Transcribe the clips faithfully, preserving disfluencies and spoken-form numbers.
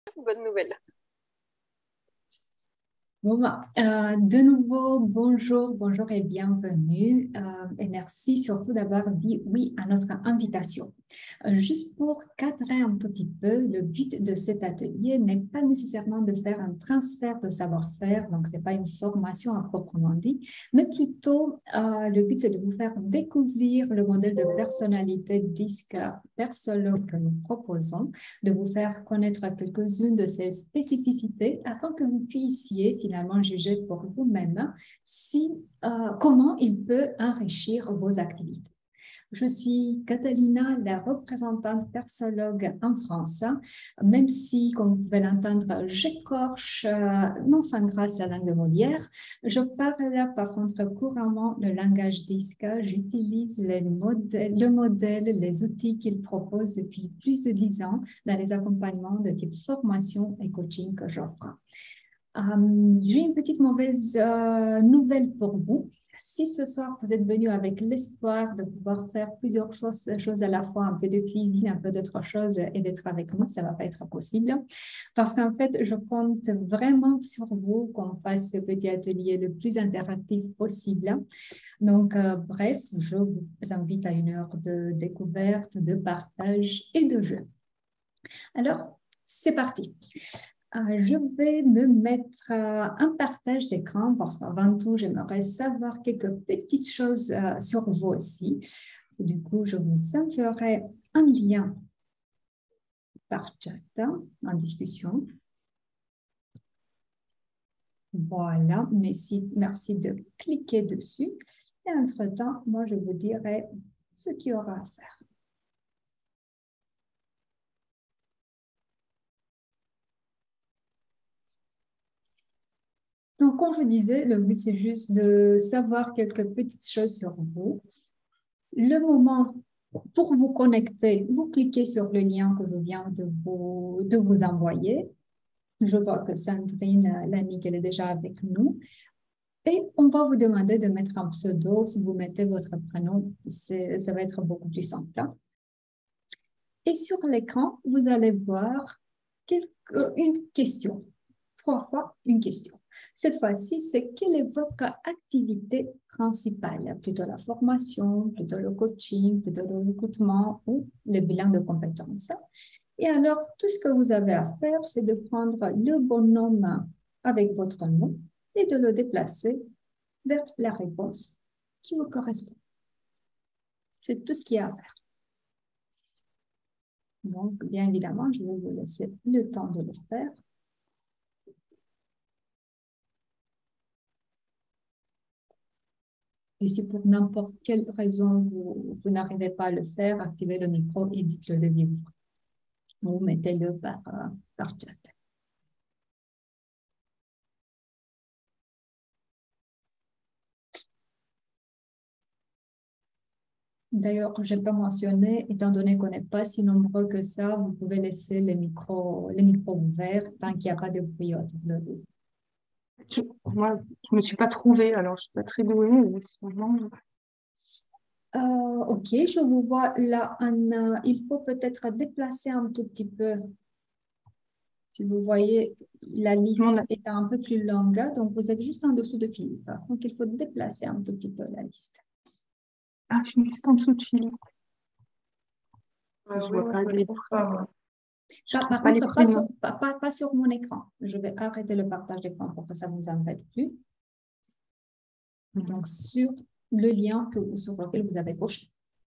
Bonne nouvelle. Bon, bah, euh, de nouveau, bonjour, bonjour et bienvenue. Euh, et merci surtout d'avoir dit oui à notre invitation. Euh, juste pour cadrer un tout petit peu, le but de cet atelier n'est pas nécessairement de faire un transfert de savoir-faire, donc ce n'est pas une formation à proprement dit, mais plutôt euh, le but c'est de vous faire découvrir le modèle de personnalité disque persologue que nous proposons, de vous faire connaître quelques-unes de ses spécificités afin que vous puissiez finalement juger pour vous-même si, euh, comment il peut enrichir vos activités. Je suis Catalina, la représentante persologue en France, même si, comme vous pouvez l'entendre, j'écorche euh, non sans grâce la langue de Molière. Je parle par contre couramment le langage disque. J'utilise les modèles, le modèle, les outils qu'il propose depuis plus de dix ans dans les accompagnements de type formation et coaching que j'offre. Euh, j'ai une petite mauvaise euh, nouvelle pour vous. Si ce soir vous êtes venu avec l'espoir de pouvoir faire plusieurs choses, choses à la fois, un peu de cuisine, un peu d'autres choses et d'être avec nous, ça ne va pas être possible. Parce qu'en fait, je compte vraiment sur vous qu'on fasse ce petit atelier le plus interactif possible. Donc, euh, bref, je vous invite à une heure de découverte, de partage et de jeu. Alors, c'est parti. Euh, je vais me mettre euh, un partage d'écran parce qu'avant tout, j'aimerais savoir quelques petites choses euh, sur vous aussi. Du coup, je vous enverrai un lien par chat hein, en discussion. Voilà, merci, merci de cliquer dessus. Et entre-temps, moi, je vous dirai ce qu'il y aura à faire. Donc, comme je disais, le but, c'est juste de savoir quelques petites choses sur vous. Le moment pour vous connecter, vous cliquez sur le lien que je viens de vous, de vous envoyer. Je vois que Sandrine Lannick, elle est déjà avec nous. Et on va vous demander de mettre un pseudo. Si vous mettez votre prénom, ça va être beaucoup plus simple. Et sur l'écran, vous allez voir quelque, une question. Trois fois une question. Cette fois-ci, c'est quelle est votre activité principale? Plutôt la formation, plutôt le coaching, plutôt le recrutement ou le bilan de compétences. Et alors, tout ce que vous avez à faire, c'est de prendre le bonhomme avec votre nom et de le déplacer vers la réponse qui vous correspond. C'est tout ce qu'il y a à faire. Donc, bien évidemment, je vais vous laisser le temps de le faire. Et si pour n'importe quelle raison vous, vous n'arrivez pas à le faire, activez le micro et dites-le de vive voix. Ou mettez-le par, euh, par chat. D'ailleurs, je n'ai pas mentionné, étant donné qu'on n'est pas si nombreux que ça, vous pouvez laisser les micros, les micros ouverts tant qu'il n'y a pas de bruit autour de vous. Je, moi, je me suis pas trouvée, alors je suis pas très douée. Mais sûrement... Euh, ok, je vous vois là. En, euh, il faut peut-être déplacer un tout petit peu. Si vous voyez, la liste a... est un peu plus longue, donc vous êtes juste en dessous de Philippe. Donc, il faut déplacer un tout petit peu la liste. Ah, je suis juste en dessous de Philippe. Euh, Je oui, vois moi, pas je me les... trouve pas. Je Par, trouve par pas les contre, pas sur, prénoms. pas, pas, pas sur mon écran. Je vais arrêter le partage d'écran pour que ça ne vous embête plus. Donc, sur le lien que, sur lequel vous avez coché.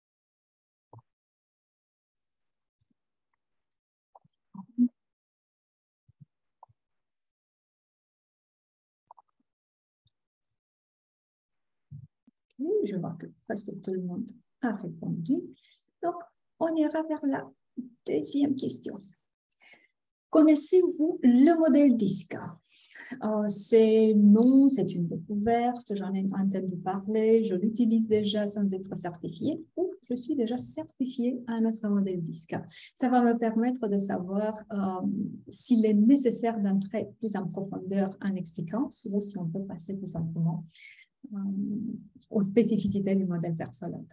Je vois que presque tout le monde a répondu. Donc, on ira vers la deuxième question. Connaissez-vous le modèle disque? Euh, c'est non, c'est une découverte, j'en ai entendu parler, je l'utilise déjà sans être certifiée ou je suis déjà certifiée à notre modèle disque. Ça va me permettre de savoir euh, s'il est nécessaire d'entrer plus en profondeur en expliquant ou si on peut passer tout simplement euh, aux spécificités du modèle personnel.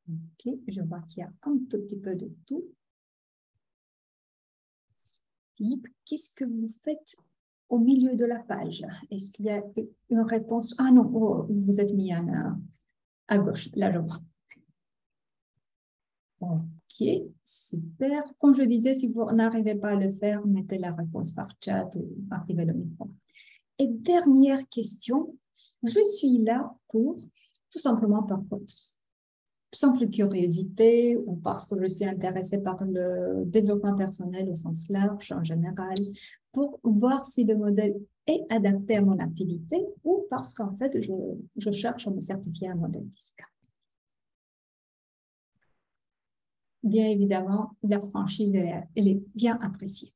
Ok, je vois qu'il y a un tout petit peu de tout. Philippe, qu'est-ce que vous faites au milieu de la page? Est-ce qu'il y a une réponse? Ah non, oh, vous vous êtes mis à, à gauche, là je vois. Ok, super. Comme je disais, si vous n'arrivez pas à le faire, mettez la réponse par chat ou activez le micro. Et dernière question, je suis là pour, tout simplement par simple curiosité ou parce que je suis intéressée par le développement personnel au sens large en général, pour voir si le modèle est adapté à mon activité ou parce qu'en fait, je, je cherche à me certifier un modèle DISC. Bien évidemment, la franchise, elle est, elle est bien appréciée.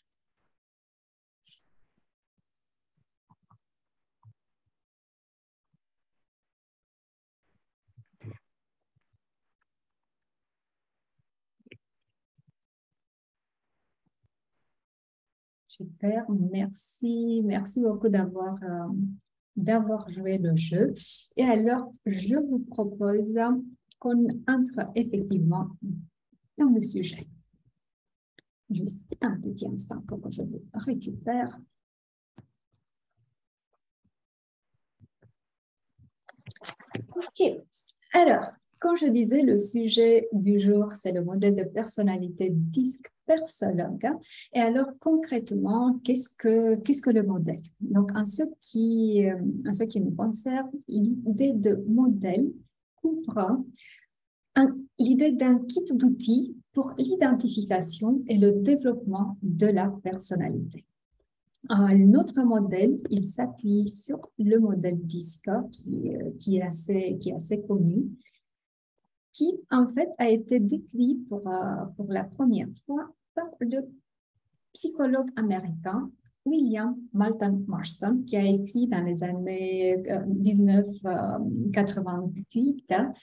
Super, merci, merci beaucoup d'avoir euh, d'avoir joué le jeu. Et alors, je vous propose qu'on entre effectivement dans le sujet. Juste un petit instant pour que je vous récupère. Ok, alors, quand je disais le sujet du jour, c'est le modèle de personnalité DISC Persologue. Et alors, concrètement, qu'est-ce que, qu'est-ce que le modèle? Donc, en ce qui, en ce qui me concerne, l'idée de modèle couvre l'idée d'un kit d'outils pour l'identification et le développement de la personnalité. Euh, notre modèle, il s'appuie sur le modèle DISC qui, euh, qui, est assez, qui est assez connu, qui en fait a été décrit pour, euh, pour la première fois par le psychologue américain William Moulton Marston, qui a écrit dans les années euh, mille neuf cent quatre-vingt-huit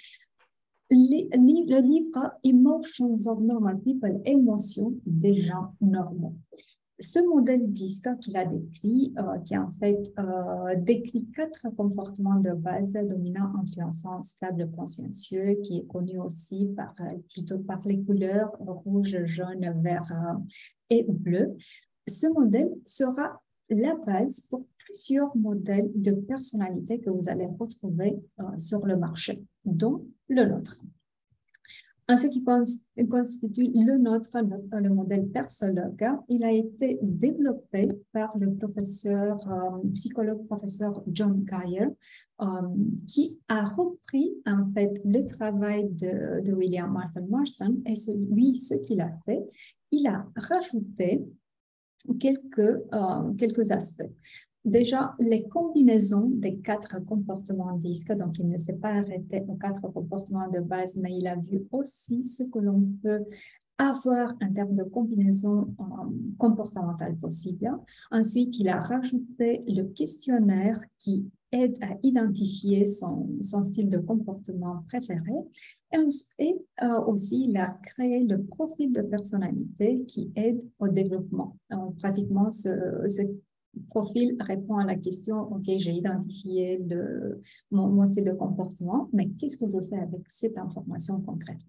le livre Emotions of Normal People, émotions des gens normaux. Ce modèle DISC qu'il a décrit, euh, qui en fait euh, décrit quatre comportements de base dominants, influençants, stables, consciencieux, qui est connu aussi par, plutôt par les couleurs rouge, jaune, vert euh, et bleu. Ce modèle sera la base pour plusieurs modèles de personnalité que vous allez retrouver euh, sur le marché, dont le nôtre. En ce qui constitue le nôtre, le modèle Persologue, il a été développé par le professeur, euh, psychologue professeur John Geier, euh, qui a repris en fait le travail de, de William Marston Marston et lui, ce qu'il a fait, il a rajouté quelques, euh, quelques aspects. Déjà, les combinaisons des quatre comportements DISC, donc il ne s'est pas arrêté aux quatre comportements de base, mais il a vu aussi ce que l'on peut avoir en termes de combinaison euh, comportementale possible. Ensuite, il a rajouté le questionnaire qui aide à identifier son, son style de comportement préféré. Et, et euh, aussi, il a créé le profil de personnalité qui aide au développement. Euh, pratiquement, ce, ce profil répond à la question, OK, j'ai identifié le, mon, mon style de comportement, mais qu'est-ce que je fais avec cette information concrètement?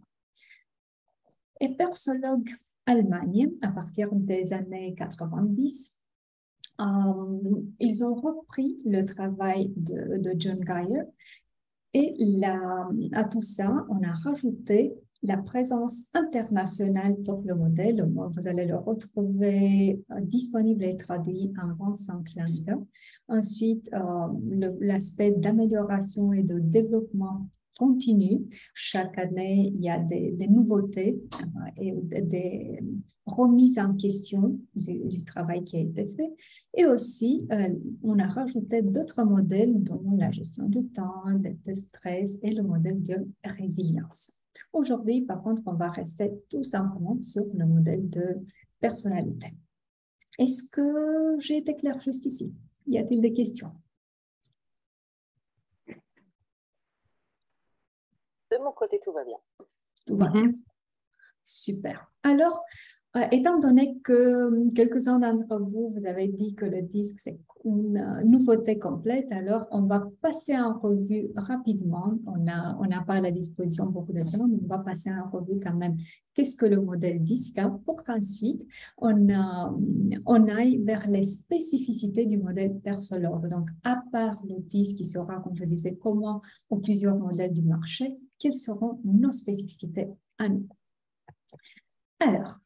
Et Persologue Allemagne, à partir des années quatre-vingt-dix, euh, ils ont repris le travail de, de John Geier et la, à tout ça, on a rajouté la présence internationale pour le modèle. Vous allez le retrouver euh, disponible et traduit en vingt-cinq langues. Ensuite, euh, l'aspect d'amélioration et de développement continue. Chaque année, il y a des, des nouveautés euh, et des remises en question du, du travail qui a été fait. Et aussi, euh, on a rajouté d'autres modèles, dont la gestion du temps, de stress et le modèle de résilience. Aujourd'hui, par contre, on va rester tout simplement sur le modèle de personnalité. Est-ce que j'ai été claire jusqu'ici? Y a-t-il des questions? De mon côté, tout va bien. Tout va bien. Super. Alors, Euh, étant donné que quelques-uns d'entre vous, vous avez dit que le disque, c'est une euh, nouveauté complète, alors on va passer en revue rapidement. On n'a on n'a pas à la disposition beaucoup de temps, mais on va passer en revue quand même qu'est-ce que le modèle disque a pour qu'ensuite on, euh, on aille vers les spécificités du modèle Persologue. Donc, à part le disque qui sera, comme je disais, comment ou plusieurs modèles du marché, quelles seront nos spécificités à nous. Alors,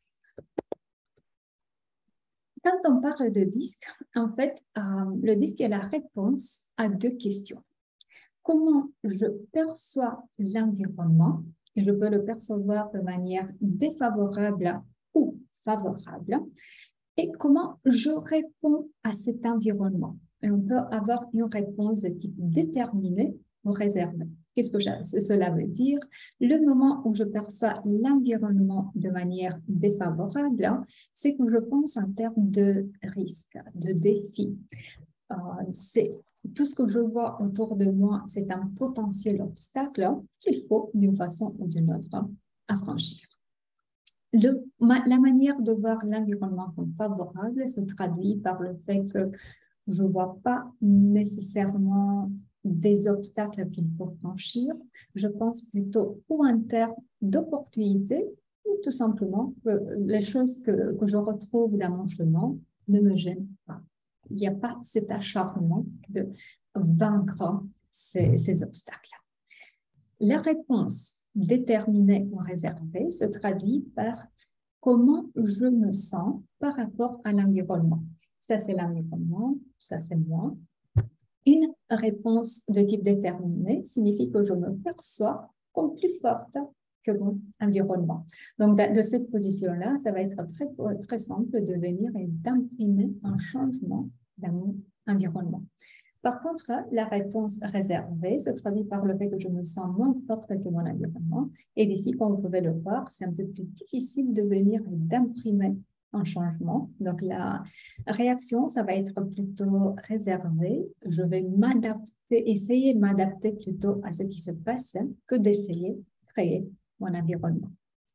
quand on parle de disque, en fait, euh, le disque est la réponse à deux questions. Comment je perçois l'environnement? Et je peux le percevoir de manière défavorable ou favorable. Et comment je réponds à cet environnement? Et on peut avoir une réponse de type déterminé ou réservé. Qu'est-ce que cela veut dire? Le moment où je perçois l'environnement de manière défavorable, c'est que je pense en termes de risque, de défi. Euh, c'est tout ce que je vois autour de moi, c'est un potentiel obstacle qu'il faut, d'une façon ou d'une autre, affranchir. Le, ma, la manière de voir l'environnement comme favorable se traduit par le fait que je ne vois pas nécessairement des obstacles qu'il faut franchir. Je pense plutôt ou en termes d'opportunités ou tout simplement que les choses que, que je retrouve dans mon chemin ne me gênent pas. Il n'y a pas cet acharnement de vaincre ces, ces obstacles. La réponse déterminée ou réservée se traduit par comment je me sens par rapport à l'environnement. Ça, c'est l'environnement, ça, c'est moi. Une réponse de type déterminé signifie que je me perçois comme plus forte que mon environnement. Donc, de cette position-là, ça va être très, très simple de venir et d'imprimer un changement dans mon environnement. Par contre, la réponse réservée se traduit par le fait que je me sens moins forte que mon environnement. Et d'ici, comme vous pouvez le voir, c'est un peu plus difficile de venir et d'imprimer un changement. Donc, la réaction, ça va être plutôt réservé. Je vais m'adapter, essayer de m'adapter plutôt à ce qui se passe que d'essayer de créer mon environnement.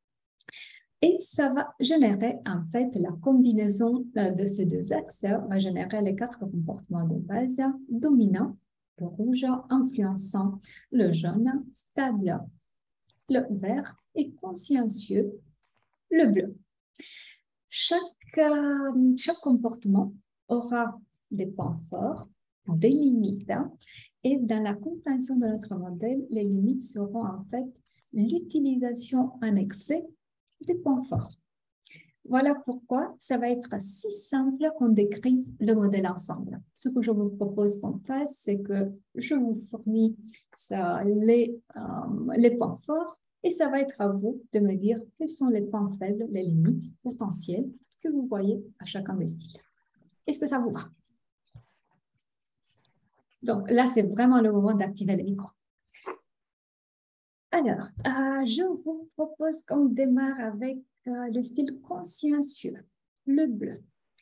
Et ça va générer, en fait, la combinaison de ces deux axes va générer les quatre comportements de base dominant, le rouge, influençant, le jaune, stable, le vert et consciencieux, le bleu. Chaque, euh, chaque comportement aura des points forts, des limites, et dans la compréhension de notre modèle, les limites seront en fait l'utilisation en excès des points forts. Voilà pourquoi ça va être si simple qu'on décrive le modèle ensemble. Ce que je vous propose qu'on fasse, c'est que je vous fournis ça, les, euh, les points forts et ça va être à vous de me dire quels sont les points faibles, les limites potentielles que vous voyez à chacun des styles. Est-ce que ça vous va? Donc là, c'est vraiment le moment d'activer le micro. Alors, euh, je vous propose qu'on démarre avec euh, le style consciencieux, le bleu,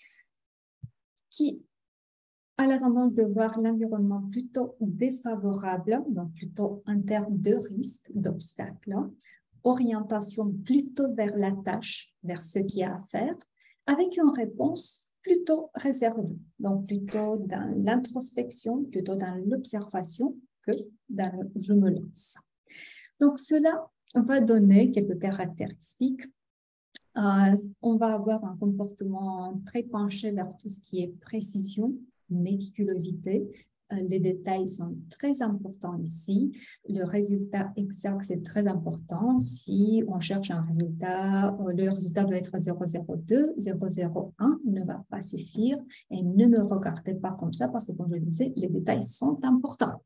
qui a la tendance de voir l'environnement plutôt défavorable, donc plutôt en termes de risque, d'obstacles, orientation plutôt vers la tâche, vers ce qu'il y a à faire, avec une réponse plutôt réservée, donc plutôt dans l'introspection, plutôt dans l'observation que dans le « je me lance ». Donc, cela va donner quelques caractéristiques. Euh, on va avoir un comportement très penché vers tout ce qui est précision, méticulosité. Euh, les détails sont très importants ici. Le résultat exact, c'est très important. Si on cherche un résultat, le résultat doit être zéro virgule zéro deux, zéro virgule zéro un ne va pas suffire. Et ne me regardez pas comme ça parce que, comme je le disais, les détails sont importants.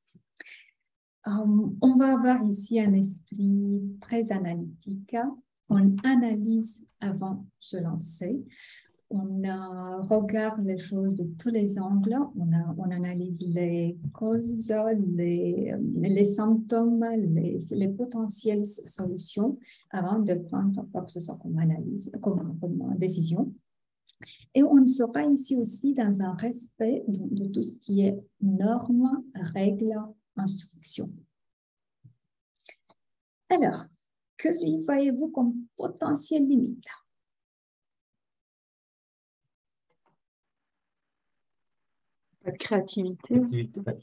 Um, on va avoir ici un esprit très analytique. On analyse avant de se lancer. On uh, regarde les choses de tous les angles. On, a, on analyse les causes, les, les symptômes, les, les potentielles solutions avant de prendre quoi que ce soit comme analyse, comme, comme décision. Et on sera ici aussi dans un respect de, de tout ce qui est normes, règles, instructions. Alors, que voyez-vous comme potentielle limite? Pas de créativité. Activité, ouais.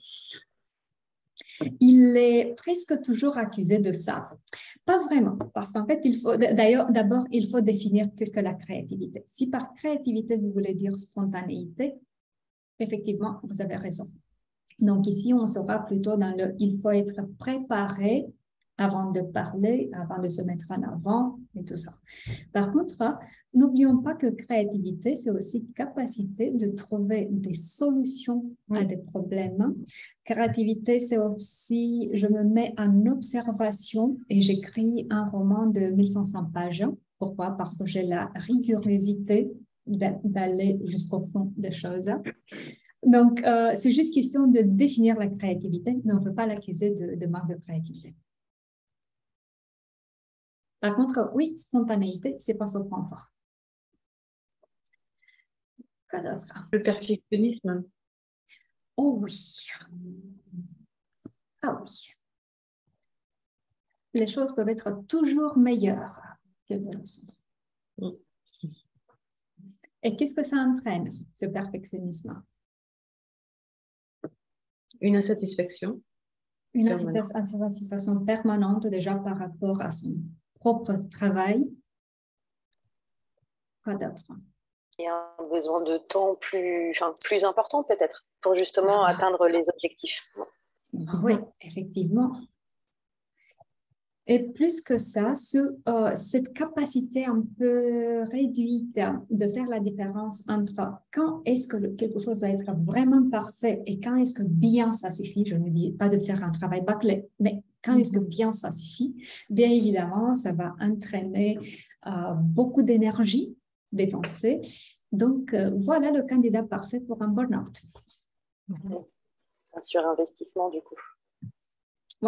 Il est presque toujours accusé de ça. Pas vraiment, parce qu'en fait, il faut, d'ailleurs, d'abord, il faut définir qu'est-ce que la créativité. Si par créativité, vous voulez dire spontanéité, effectivement, vous avez raison. Donc ici, on sera plutôt dans le « il faut être préparé avant de parler, avant de se mettre en avant et tout ça ». Par contre, n'oublions pas que créativité, c'est aussi capacité de trouver des solutions à des problèmes. Créativité, c'est aussi, je me mets en observation et j'écris un roman de mille cinq cents pages. Pourquoi? Parce que j'ai la rigorosité d'aller jusqu'au fond des choses. Donc, euh, c'est juste question de définir la créativité, mais on ne peut pas l'accuser de, de manque de créativité. Par contre, oui, spontanéité, ce n'est pas son point fort. Quoi d'autre? Le perfectionnisme. Oh oui. Ah oui. Les choses peuvent être toujours meilleures qu'elles le sont. Et qu'est-ce que ça entraîne, ce perfectionnisme? Une insatisfaction. Une insatisfaction permanente déjà par rapport à son propre travail. Quoi d'autre? Et un besoin de temps plus, enfin, plus important peut-être pour justement ah. atteindre les objectifs. Oui, effectivement. Et plus que ça, ce, euh, cette capacité un peu réduite de faire la différence entre quand est-ce que le, quelque chose doit être vraiment parfait et quand est-ce que bien ça suffit, je ne dis pas de faire un travail bâclé, mais quand est-ce que bien ça suffit, bien évidemment, ça va entraîner euh, beaucoup d'énergie dépensée. Donc, euh, voilà le candidat parfait pour un burn-out. Un surinvestissement du coup. Ouais.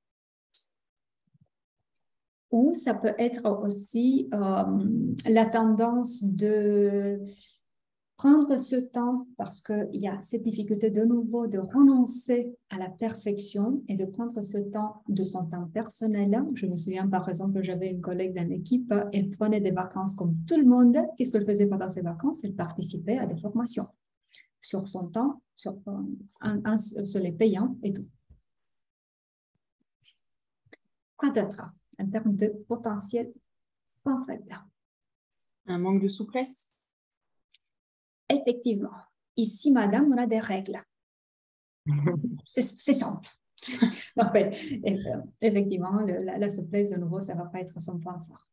Ou ça peut être aussi euh, la tendance de prendre ce temps, parce qu'il y a cette difficulté de nouveau de renoncer à la perfection et de prendre ce temps de son temps personnel. Je me souviens par exemple, j'avais une collègue dans l'équipe, elle prenait des vacances comme tout le monde. Qu'est-ce qu'elle faisait pendant ses vacances? Elle participait à des formations sur son temps, sur, un, un, sur les payants et tout. Quoi d'autre en termes de potentiel point faible? Un manque de souplesse. Effectivement. Ici, madame, on a des règles. C'est simple. Donc, effectivement, le, la, la souplesse, de nouveau, ça ne va pas être son point fort.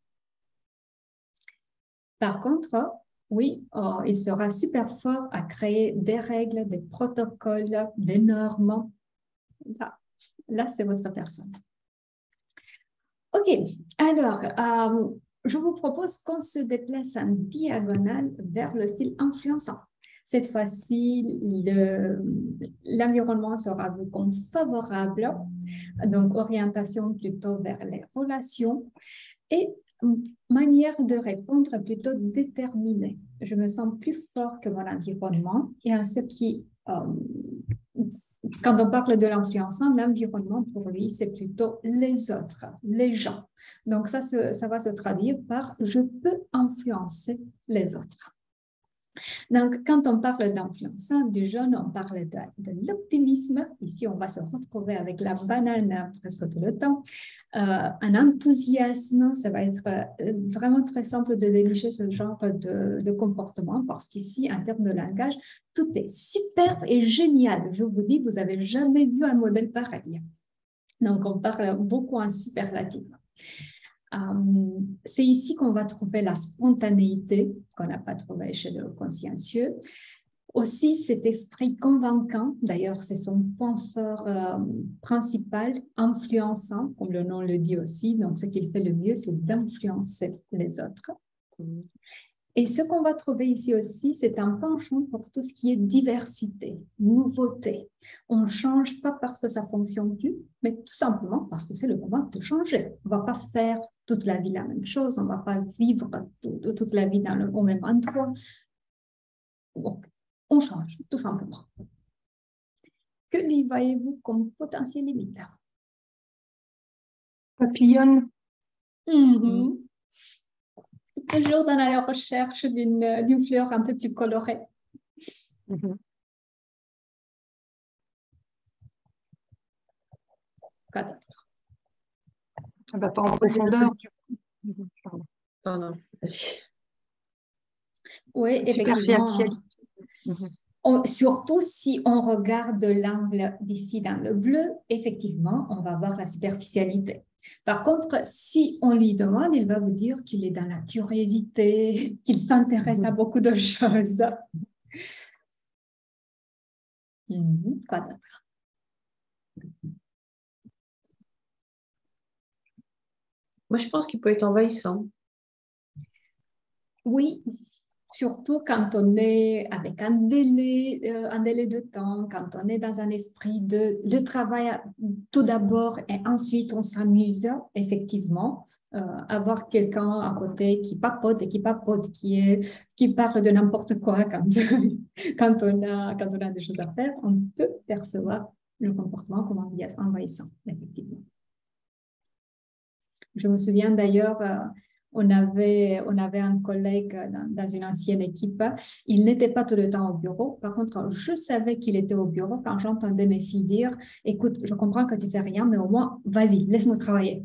Par contre, oui, oh, il sera super fort à créer des règles, des protocoles, des normes. Là, là c'est votre personne. OK, alors, euh, je vous propose qu'on se déplace en diagonale vers le style influençant. Cette fois-ci, l'environnement sera vu comme favorable, donc orientation plutôt vers les relations et manière de répondre plutôt déterminée. Je me sens plus fort que mon environnement et en ce qui... Euh, Quand on parle de l'influençant, l'environnement pour lui, c'est plutôt les autres, les gens. Donc, ça, ça va se traduire par « je peux influencer les autres ». Donc, quand on parle d'influençant du jeune, on parle de, de l'optimisme. Ici, on va se retrouver avec la banane presque tout le temps. Euh, un enthousiasme, ça va être euh, vraiment très simple de dénicher ce genre de, de comportement parce qu'ici, en termes de langage, tout est superbe et génial. Je vous dis, vous n'avez jamais vu un modèle pareil. Donc, on parle beaucoup en superlatif. Um, c'est ici qu'on va trouver la spontanéité qu'on n'a pas trouvé chez le consciencieux. Aussi, cet esprit convaincant, d'ailleurs, c'est son point fort euh, principal, influençant, comme le nom le dit aussi. Donc, ce qu'il fait le mieux, c'est d'influencer les autres. Et ce qu'on va trouver ici aussi, c'est un penchant pour tout ce qui est diversité, nouveauté. On ne change pas parce que ça ne fonctionne plus, mais tout simplement parce que c'est le moment de changer. On ne va pas faire toute la vie la même chose, on ne va pas vivre tout, toute la vie dans le, au même endroit. Donc, on change, tout simplement. Que lui voyez-vous comme potentiel limite? Papillonne. Mm-hmm. Toujours dans la recherche d'une d'une fleur un peu plus colorée. Mm-hmm. Quoi d'autre? Ça va pas en profondeur. Pardon. Oui, effectivement. Superficialité. Mhm. On- surtout si on regarde l'angle d'ici dans le bleu, effectivement, on va voir la superficialité. Par contre, si on lui demande, il va vous dire qu'il est dans la curiosité, qu'il s'intéresse à beaucoup de choses. Mhm. Quoi d'autre? Moi, je pense qu'il peut être envahissant. Oui, surtout quand on est avec un délai, euh, un délai de temps, quand on est dans un esprit de le travail tout d'abord et ensuite on s'amuse, effectivement. Euh, avoir quelqu'un à côté qui papote et qui papote, qui, est, qui parle de n'importe quoi quand, quand, on a, quand on a des choses à faire, on peut percevoir le comportement comme envahissant, effectivement. Je me souviens d'ailleurs, euh, on avait, on avait un collègue dans, dans une ancienne équipe. Il n'était pas tout le temps au bureau. Par contre, je savais qu'il était au bureau quand j'entendais mes filles dire, écoute, je comprends que tu fais rien, mais au moins, vas-y, laisse-nous travailler.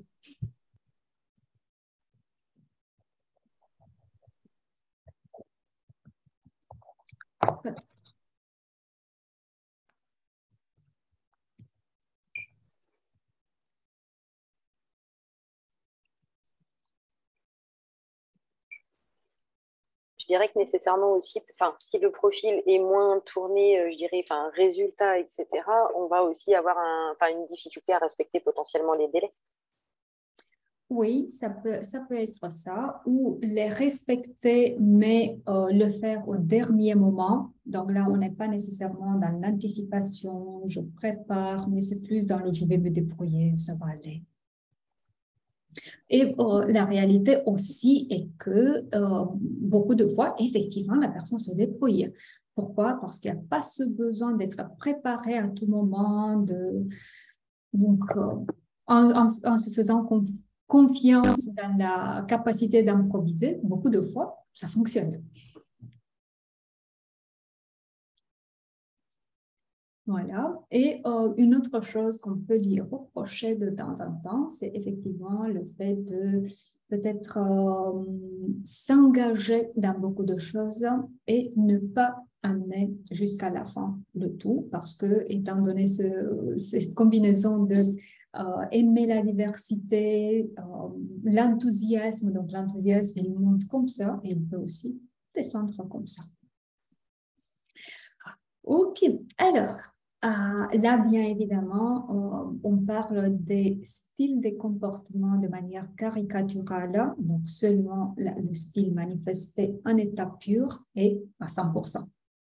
Je dirais que nécessairement aussi, enfin, si le profil est moins tourné, euh, je dirais, enfin, résultat, et cetera, on va aussi avoir un, enfin, une difficulté à respecter potentiellement les délais. Oui, ça peut, ça peut être ça, ou les respecter, mais euh, le faire au dernier moment. Donc là, on n'est pas nécessairement dans l'anticipation, je prépare, mais c'est plus dans le je vais me débrouiller, ça va aller. Et euh, la réalité aussi est que euh, beaucoup de fois, effectivement, la personne se débrouille. Pourquoi? Parce qu'il n'y a pas ce besoin d'être préparé à tout moment, de... donc euh, en, en, en se faisant conf confiance dans la capacité d'improviser, beaucoup de fois, ça fonctionne. Voilà. Et euh, une autre chose qu'on peut lui reprocher de temps en temps, c'est effectivement le fait de peut-être euh, s'engager dans beaucoup de choses et ne pas amener jusqu'à la fin le tout, parce que étant donné ce, cette combinaison de euh, aimer la diversité, euh, l'enthousiasme, donc l'enthousiasme, il monte comme ça et il peut aussi descendre comme ça. Ok, alors, euh, là, bien évidemment, on, on parle des styles de comportement de manière caricaturale, donc seulement la, le style manifesté en état pur et à cent pour cent.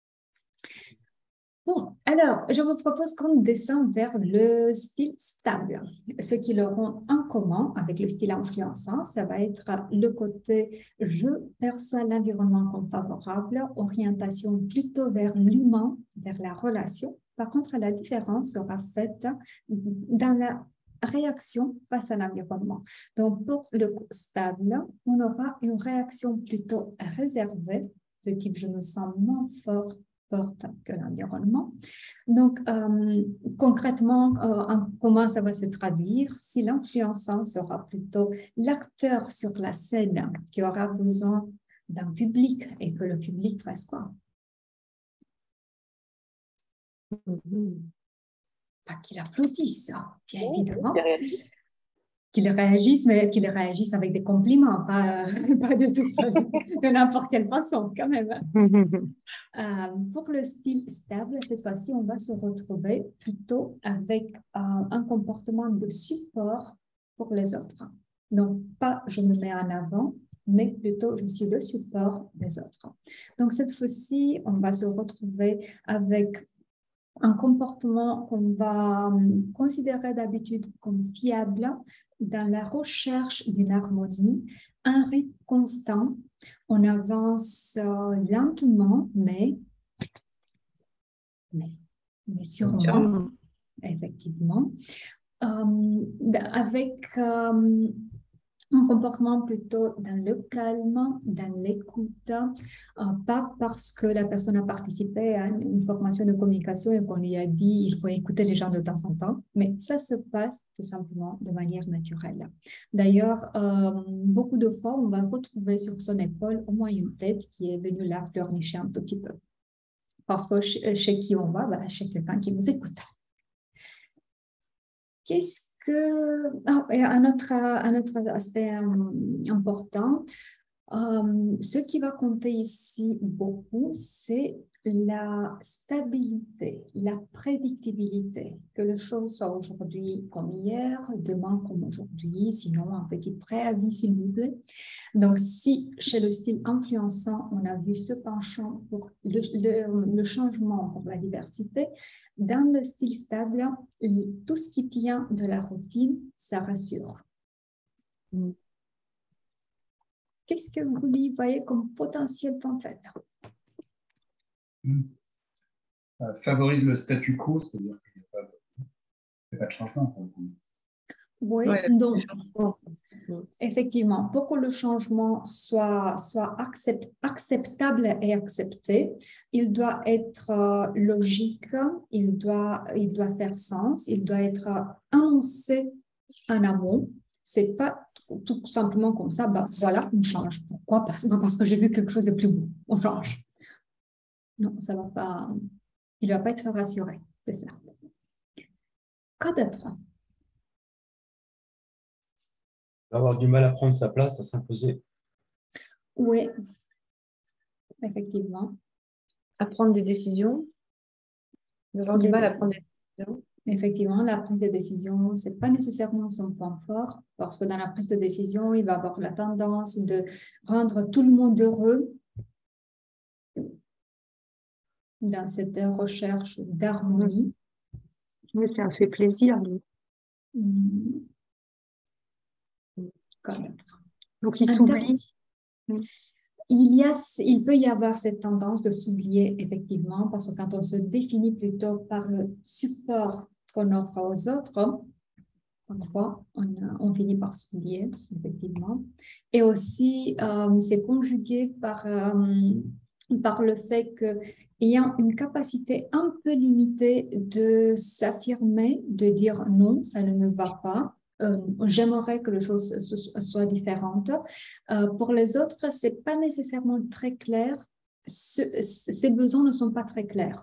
Bon, alors, je vous propose qu'on descende vers le style stable. Ce qui le rend en commun avec le style influençant, ça va être le côté « je perçois l'environnement comme favorable », orientation plutôt vers l'humain, vers la relation. Par contre, la différence sera faite dans la réaction face à l'environnement. Donc, pour le stable, on aura une réaction plutôt réservée, de type « je me sens moins fort » porte que l'environnement. Donc, euh, concrètement, euh, comment ça va se traduire? Si l'influençant sera plutôt l'acteur sur la scène qui aura besoin d'un public et que le public fasse quoi? Mm-hmm. Pas qu'il applaudisse, bien oh, évidemment. Qu'ils réagissent, mais qu'ils réagissent avec des compliments, pas, pas de, de n'importe quelle façon, quand même. Euh, pour le style stable, cette fois-ci, on va se retrouver plutôt avec euh, un comportement de support pour les autres. Donc, pas je me mets en avant, mais plutôt je suis le support des autres. Donc, cette fois-ci, on va se retrouver avec un comportement qu'on va considérer d'habitude comme fiable dans la recherche d'une harmonie, un rythme constant. On avance euh, lentement, mais, mais, mais sûrement, effectivement, euh, avec euh, un comportement plutôt dans le calme, dans l'écoute, euh, pas parce que la personne a participé à une formation de communication et qu'on lui a dit il faut écouter les gens de temps en temps, mais ça se passe tout simplement de manière naturelle. D'ailleurs, euh, beaucoup de fois, on va retrouver sur son épaule au moins une tête qui est venue là pleurnicher un tout petit peu. Parce que chez, chez qui on va, bah, chez quelqu'un qui nous écoute. Qu'est-ce que... Ah, et un, autre, un autre aspect um, important, um, ce qui va compter ici beaucoup, c'est la stabilité, la prédictibilité, que les choses soient aujourd'hui comme hier, demain comme aujourd'hui, sinon un petit préavis s'il vous plaît. Donc, si chez le style influençant, on a vu ce penchant pour le, le, le changement, pour la diversité, dans le style stable, tout ce qui tient de la routine, ça rassure. Mm. Qu'est-ce que vous y voyez comme potentiel point faible? mm. euh, Favorise le statu quo, c'est-à-dire qu'il n'y a, a pas de changement. Pour le coup. Oui, ouais, donc, effectivement, pour que le changement soit, soit accept, acceptable et accepté, il doit être euh, logique, il doit, il doit faire sens, il doit être euh, annoncé en amont. C'est pas tout simplement comme ça, bah, voilà, on change. Pourquoi? Parce, parce que j'ai vu quelque chose de plus beau, on change. Non, ça va pas, il ne va pas être rassuré, c'est ça. Quoi d'autre? Avoir du mal à prendre sa place, à s'imposer. Oui, effectivement. À prendre des décisions. Avoir du mal à prendre des décisions. Effectivement, la prise de décision, ce n'est pas nécessairement son point fort, parce que dans la prise de décision, il va avoir la tendance de rendre tout le monde heureux dans cette recherche d'harmonie. Mais ça me fait plaisir. Mmh. Donc, il s'oublie. Il, y a, il peut y avoir cette tendance de s'oublier, effectivement, parce que quand on se définit plutôt par le support qu'on offre aux autres, on, on finit par s'oublier, effectivement. Et aussi, euh, c'est conjugué par, euh, par le fait qu'ayant une capacité un peu limitée de s'affirmer, de dire non, ça ne me va pas. Euh, j'aimerais que les choses soient différentes. Euh, pour les autres, ce n'est pas nécessairement très clair. Ce, ces besoins ne sont pas très clairs.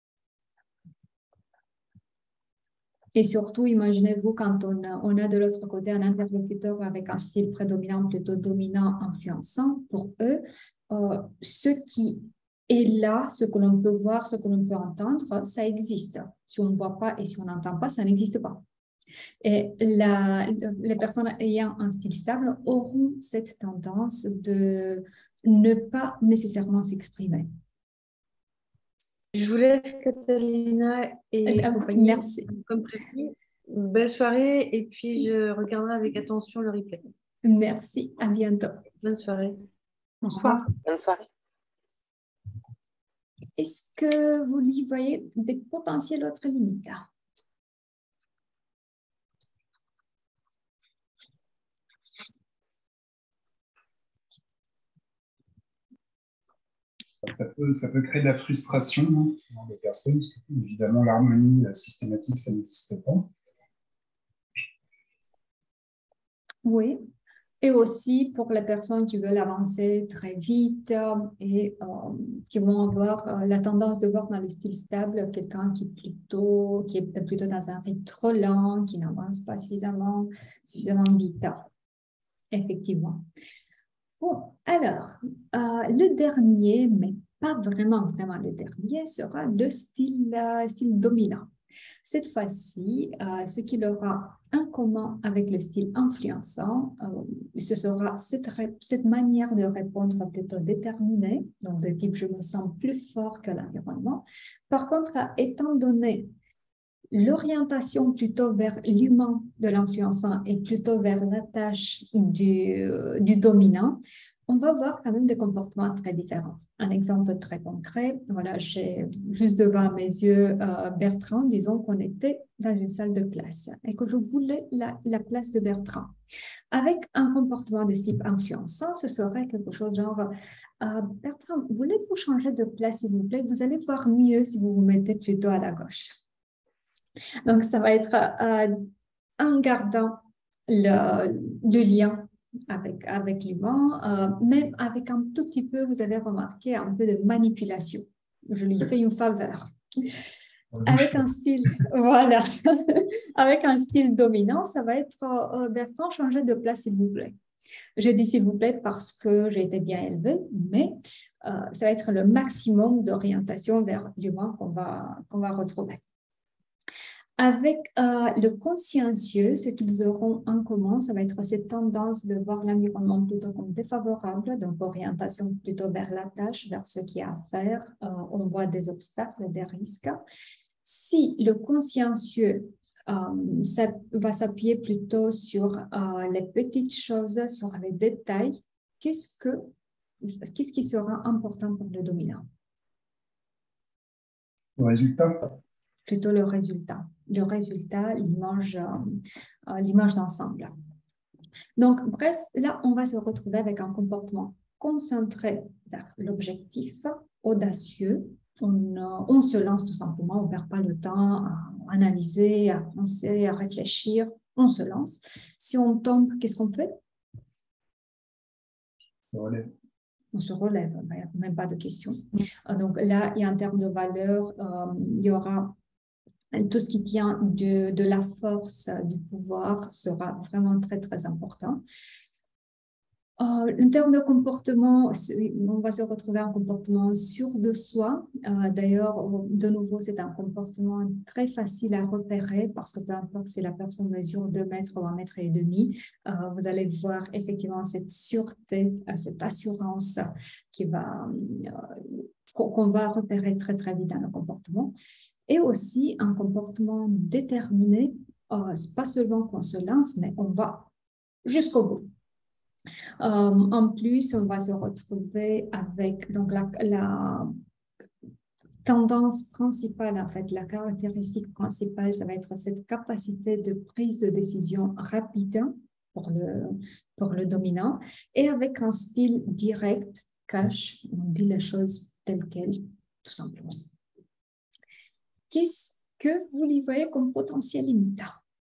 Et surtout, imaginez-vous quand on a, on a de l'autre côté un interlocuteur avec un style prédominant, plutôt dominant, influençant. Pour eux, euh, ce qui est là, ce que l'on peut voir, ce que l'on peut entendre, ça existe. Si on ne voit pas et si on n'entend pas, ça n'existe pas. Et la, les personnes ayant un style stable auront cette tendance de ne pas nécessairement s'exprimer. Je vous laisse, Catalina et euh, compagnie. Merci. Comme prévu. Belle soirée et puis je regarderai avec attention le replay. Merci, à bientôt. Bonne soirée. Bonsoir. Bonne soirée. Est-ce que vous lui voyez des potentielles autres limites? Ça peut, ça peut créer de la frustration hein, dans les personnes, parce que, évidemment, l'harmonie systématique, ça n'existe pas. Oui, et aussi pour les personnes qui veulent avancer très vite et euh, qui vont avoir euh, la tendance de voir dans le style stable quelqu'un qui, plutôt, qui est plutôt dans un rythme trop lent, qui n'avance pas suffisamment, suffisamment vite. Effectivement. Bon, alors, euh, le dernier, mais pas vraiment, vraiment le dernier, sera le style, euh, style dominant. Cette fois-ci, euh, ce qu'il aura en commun avec le style influençant, euh, ce sera cette, cette manière de répondre plutôt déterminée, donc de type « je me sens plus fort que l'environnement ». Par contre, étant donné l'orientation plutôt vers l'humain de l'influençant et plutôt vers la tâche du, du dominant, on va voir quand même des comportements très différents. Un exemple très concret, voilà, j'ai juste devant mes yeux euh, Bertrand, disons qu'on était dans une salle de classe et que je voulais la, la place de Bertrand. Avec un comportement de type influençant, ce serait quelque chose genre euh, Bertrand, voulez-vous changer de place s'il vous plaît? Vous allez voir mieux si vous vous mettez plutôt à la gauche. Donc, ça va être euh, en gardant le, le lien avec, avec l'humain, euh, même avec un tout petit peu, vous avez remarqué, un peu de manipulation. Je lui fais une faveur. Avec un style, voilà, avec un style dominant, ça va être euh, Bertrand, changer de place, s'il vous plaît. J'ai dit s'il vous plaît parce que j'ai été bien élevée, mais euh, ça va être le maximum d'orientation vers l'humain qu'on va, qu'on va retrouver. Avec euh, le consciencieux, ce qu'ils auront en commun, ça va être cette tendance de voir l'environnement plutôt comme défavorable, donc orientation plutôt vers la tâche, vers ce qu'il y a à faire. Euh, on voit des obstacles, des risques. Si le consciencieux euh, ça va s'appuyer plutôt sur euh, les petites choses, sur les détails, qu'est-ce que, qu'est-ce qui sera important pour le dominant? Le résultat. Plutôt le résultat. Le résultat, l'image, euh, l'image d'ensemble. Donc, bref, là, on va se retrouver avec un comportement concentré vers l'objectif, audacieux. On, euh, on se lance tout simplement, on ne perd pas le temps à analyser, à penser, à réfléchir. On se lance. Si on tombe, qu'est-ce qu'on fait? Le relais. On se relève, il n'y a même pas de question. Donc là, il y a en termes de valeur, euh, il y aura tout ce qui tient de, de la force, du pouvoir sera vraiment très, très important. Euh, en termes de comportement, on va se retrouver un comportement sûr de soi. Euh, D'ailleurs, de nouveau, c'est un comportement très facile à repérer parce que peu importe si la personne mesure deux mètres ou un mètre et demi, euh, vous allez voir effectivement cette sûreté, cette assurance qui va, euh, qu'on va repérer très, très vite dans le comportement. Et aussi un comportement déterminé, euh, c'est pas seulement qu'on se lance, mais on va jusqu'au bout. Euh, en plus, on va se retrouver avec donc la, la tendance principale, en fait, la caractéristique principale, ça va être cette capacité de prise de décision rapide pour le, pour le dominant et avec un style direct, cash, on dit les choses telles quelles, tout simplement. Qu'est-ce que vous lui voyez comme potentiel limitant?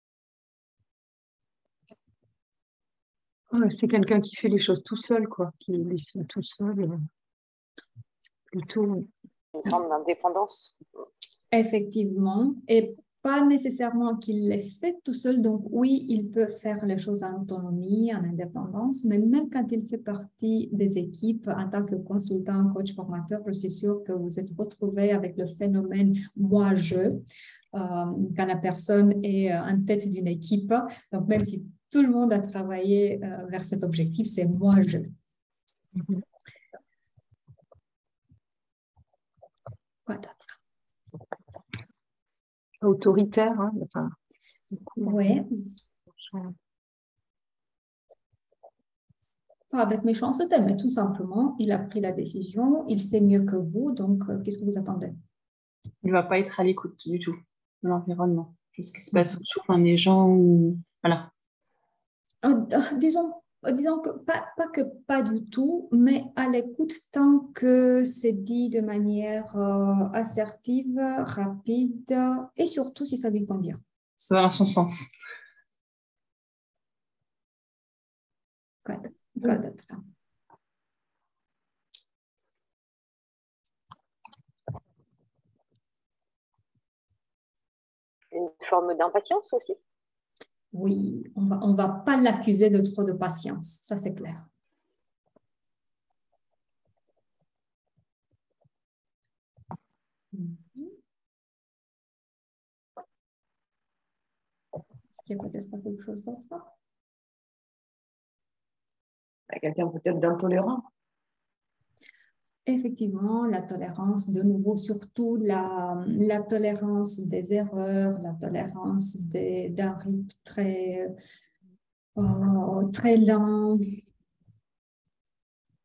C'est quelqu'un qui fait les choses tout seul, quoi, qui les laisse tout seul. Euh, plutôt. Une forme d'indépendance. Effectivement, et pas nécessairement qu'il les fait tout seul. Donc oui, il peut faire les choses en autonomie, en indépendance, mais même quand il fait partie des équipes en tant que consultant, coach, formateur, je suis sûre que vous êtes retrouvés avec le phénomène moi-je, euh, quand la personne est en tête d'une équipe. Donc même si tout le monde a travaillé euh, vers cet objectif, c'est moi-je. Mm-hmm. Quoi d'autre? Autoritaire, hein, enfin. Oui. Pas avec méchanceté, mais tout simplement, il a pris la décision, il sait mieux que vous, donc euh, qu'est-ce que vous attendez? Il ne va pas être à l'écoute du tout de l'environnement. Tout ce qui se passe autour, enfin, les gens, ou... voilà. Euh, disons, disons que pas, pas que pas du tout, mais à l'écoute tant que c'est dit de manière euh, assertive, rapide et surtout si ça lui convient. Ça va dans son sens. Quoi, quoi d'autre? Une forme d'impatience aussi. Oui, on va, on va pas l'accuser de trop de patience, ça c'est clair. Est-ce qu'il y a peut-être pas quelque chose d'autre? Quelqu'un peut-être d'intolérant. Effectivement, la tolérance, de nouveau, surtout la, la tolérance des erreurs, la tolérance des, d'un rythme très, euh, très lent.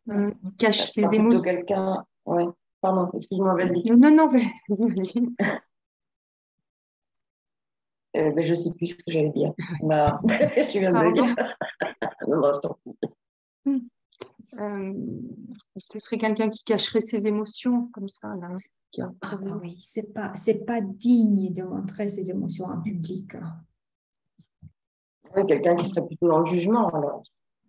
euh, il cache Ça ses sera plutôt émotions. quelqu'un. Ouais. Pardon, excuse-moi, vas-y. Non, non, non, vas-y, vas-y. Euh, ben, je ne sais plus ce que j'allais dire. Bah, je viens de le Pardon. dire. Non, non, je t'en prie. Euh, ce serait quelqu'un qui cacherait ses émotions, comme ça, là. Qui a un Ah bah problème. oui, c'est pas, c'est pas digne de montrer ses émotions en public. Ouais, quelqu'un qui serait plutôt dans le jugement, alors.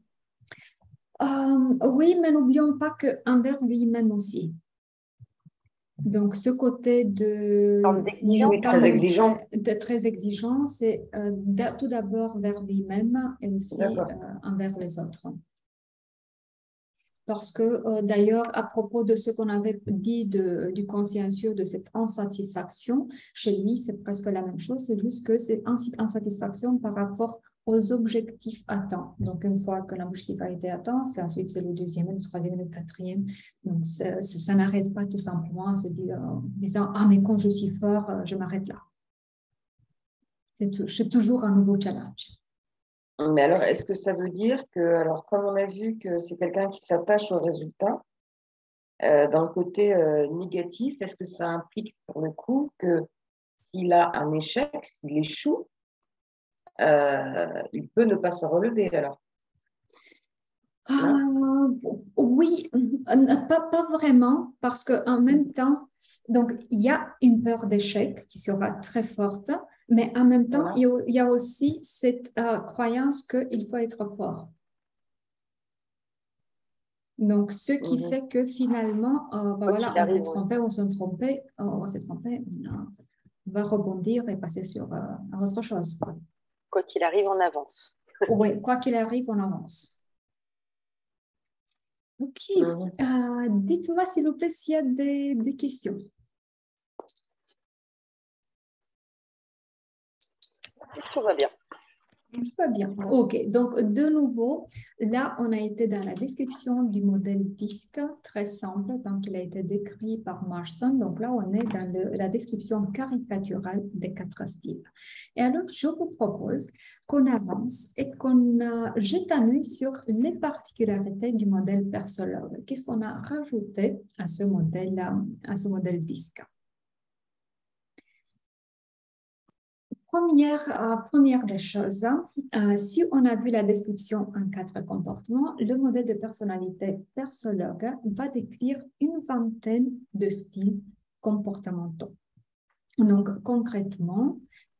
Euh, oui, mais n'oublions pas qu'envers lui-même aussi. Donc, ce côté de Forme d'exigence. Oui, ne pas très montrer- exigeant. de très exigeant, c'est euh, d'a- tout d'abord vers lui-même et aussi D'accord. euh, envers les autres. Parce que euh, d'ailleurs, à propos de ce qu'on avait dit de, du consciencieux, de cette insatisfaction, chez lui, c'est presque la même chose, c'est juste que c'est insi- insatisfaction par rapport aux objectifs atteints. Donc, une fois que l'objectif a été atteint, c'est ensuite c'est le deuxième, le troisième, le quatrième. Donc, c'est- c'est- ça n'arrête pas tout simplement à se dire, en disant, ah, mais quand je suis fort, euh, je m'arrête là. C'est tou- c'est toujours un nouveau challenge. Mais alors, est-ce que ça veut dire que, alors, comme on a vu que c'est quelqu'un qui s'attache au résultat, euh, dans le côté euh, négatif, est-ce que ça implique pour le coup que s'il a un échec, s'il échoue, euh, il peut ne pas se relever alors? Ah, oui, euh, pas, pas vraiment, parce qu'en même temps, donc, il y a une peur d'échec qui sera très forte, mais en même temps, Voilà. il y a, il y a aussi cette euh, croyance qu'il faut être fort. Donc, ce qui Mhm. fait que finalement, euh, bah Quoi voilà, qu'il on arrive, s'est ouais. trompé, on s'est trompé, euh, on s'est trompé, on va rebondir et passer sur euh, à autre chose. Quoi qu'il arrive, on avance. Oui, quoi qu'il arrive, on avance. Ok, Mhm. Euh, dites-moi s'il vous plaît s'il y a des, des questions. Tout va bien. Tout va bien. Ok, donc de nouveau, là, on a été dans la description du modèle disque, très simple, donc il a été décrit par Marston. Donc là, on est dans le- la description caricaturale des quatre styles. Et alors, je vous propose qu'on avance et qu'on euh, jette un œil sur les particularités du modèle persologue. Qu'est-ce qu'on a rajouté à ce modèle, à ce modèle disque? Première, euh, première des choses, euh, si on a vu la description en quatre comportements, le modèle de personnalité persologue va décrire une vingtaine de styles comportementaux. Donc, concrètement,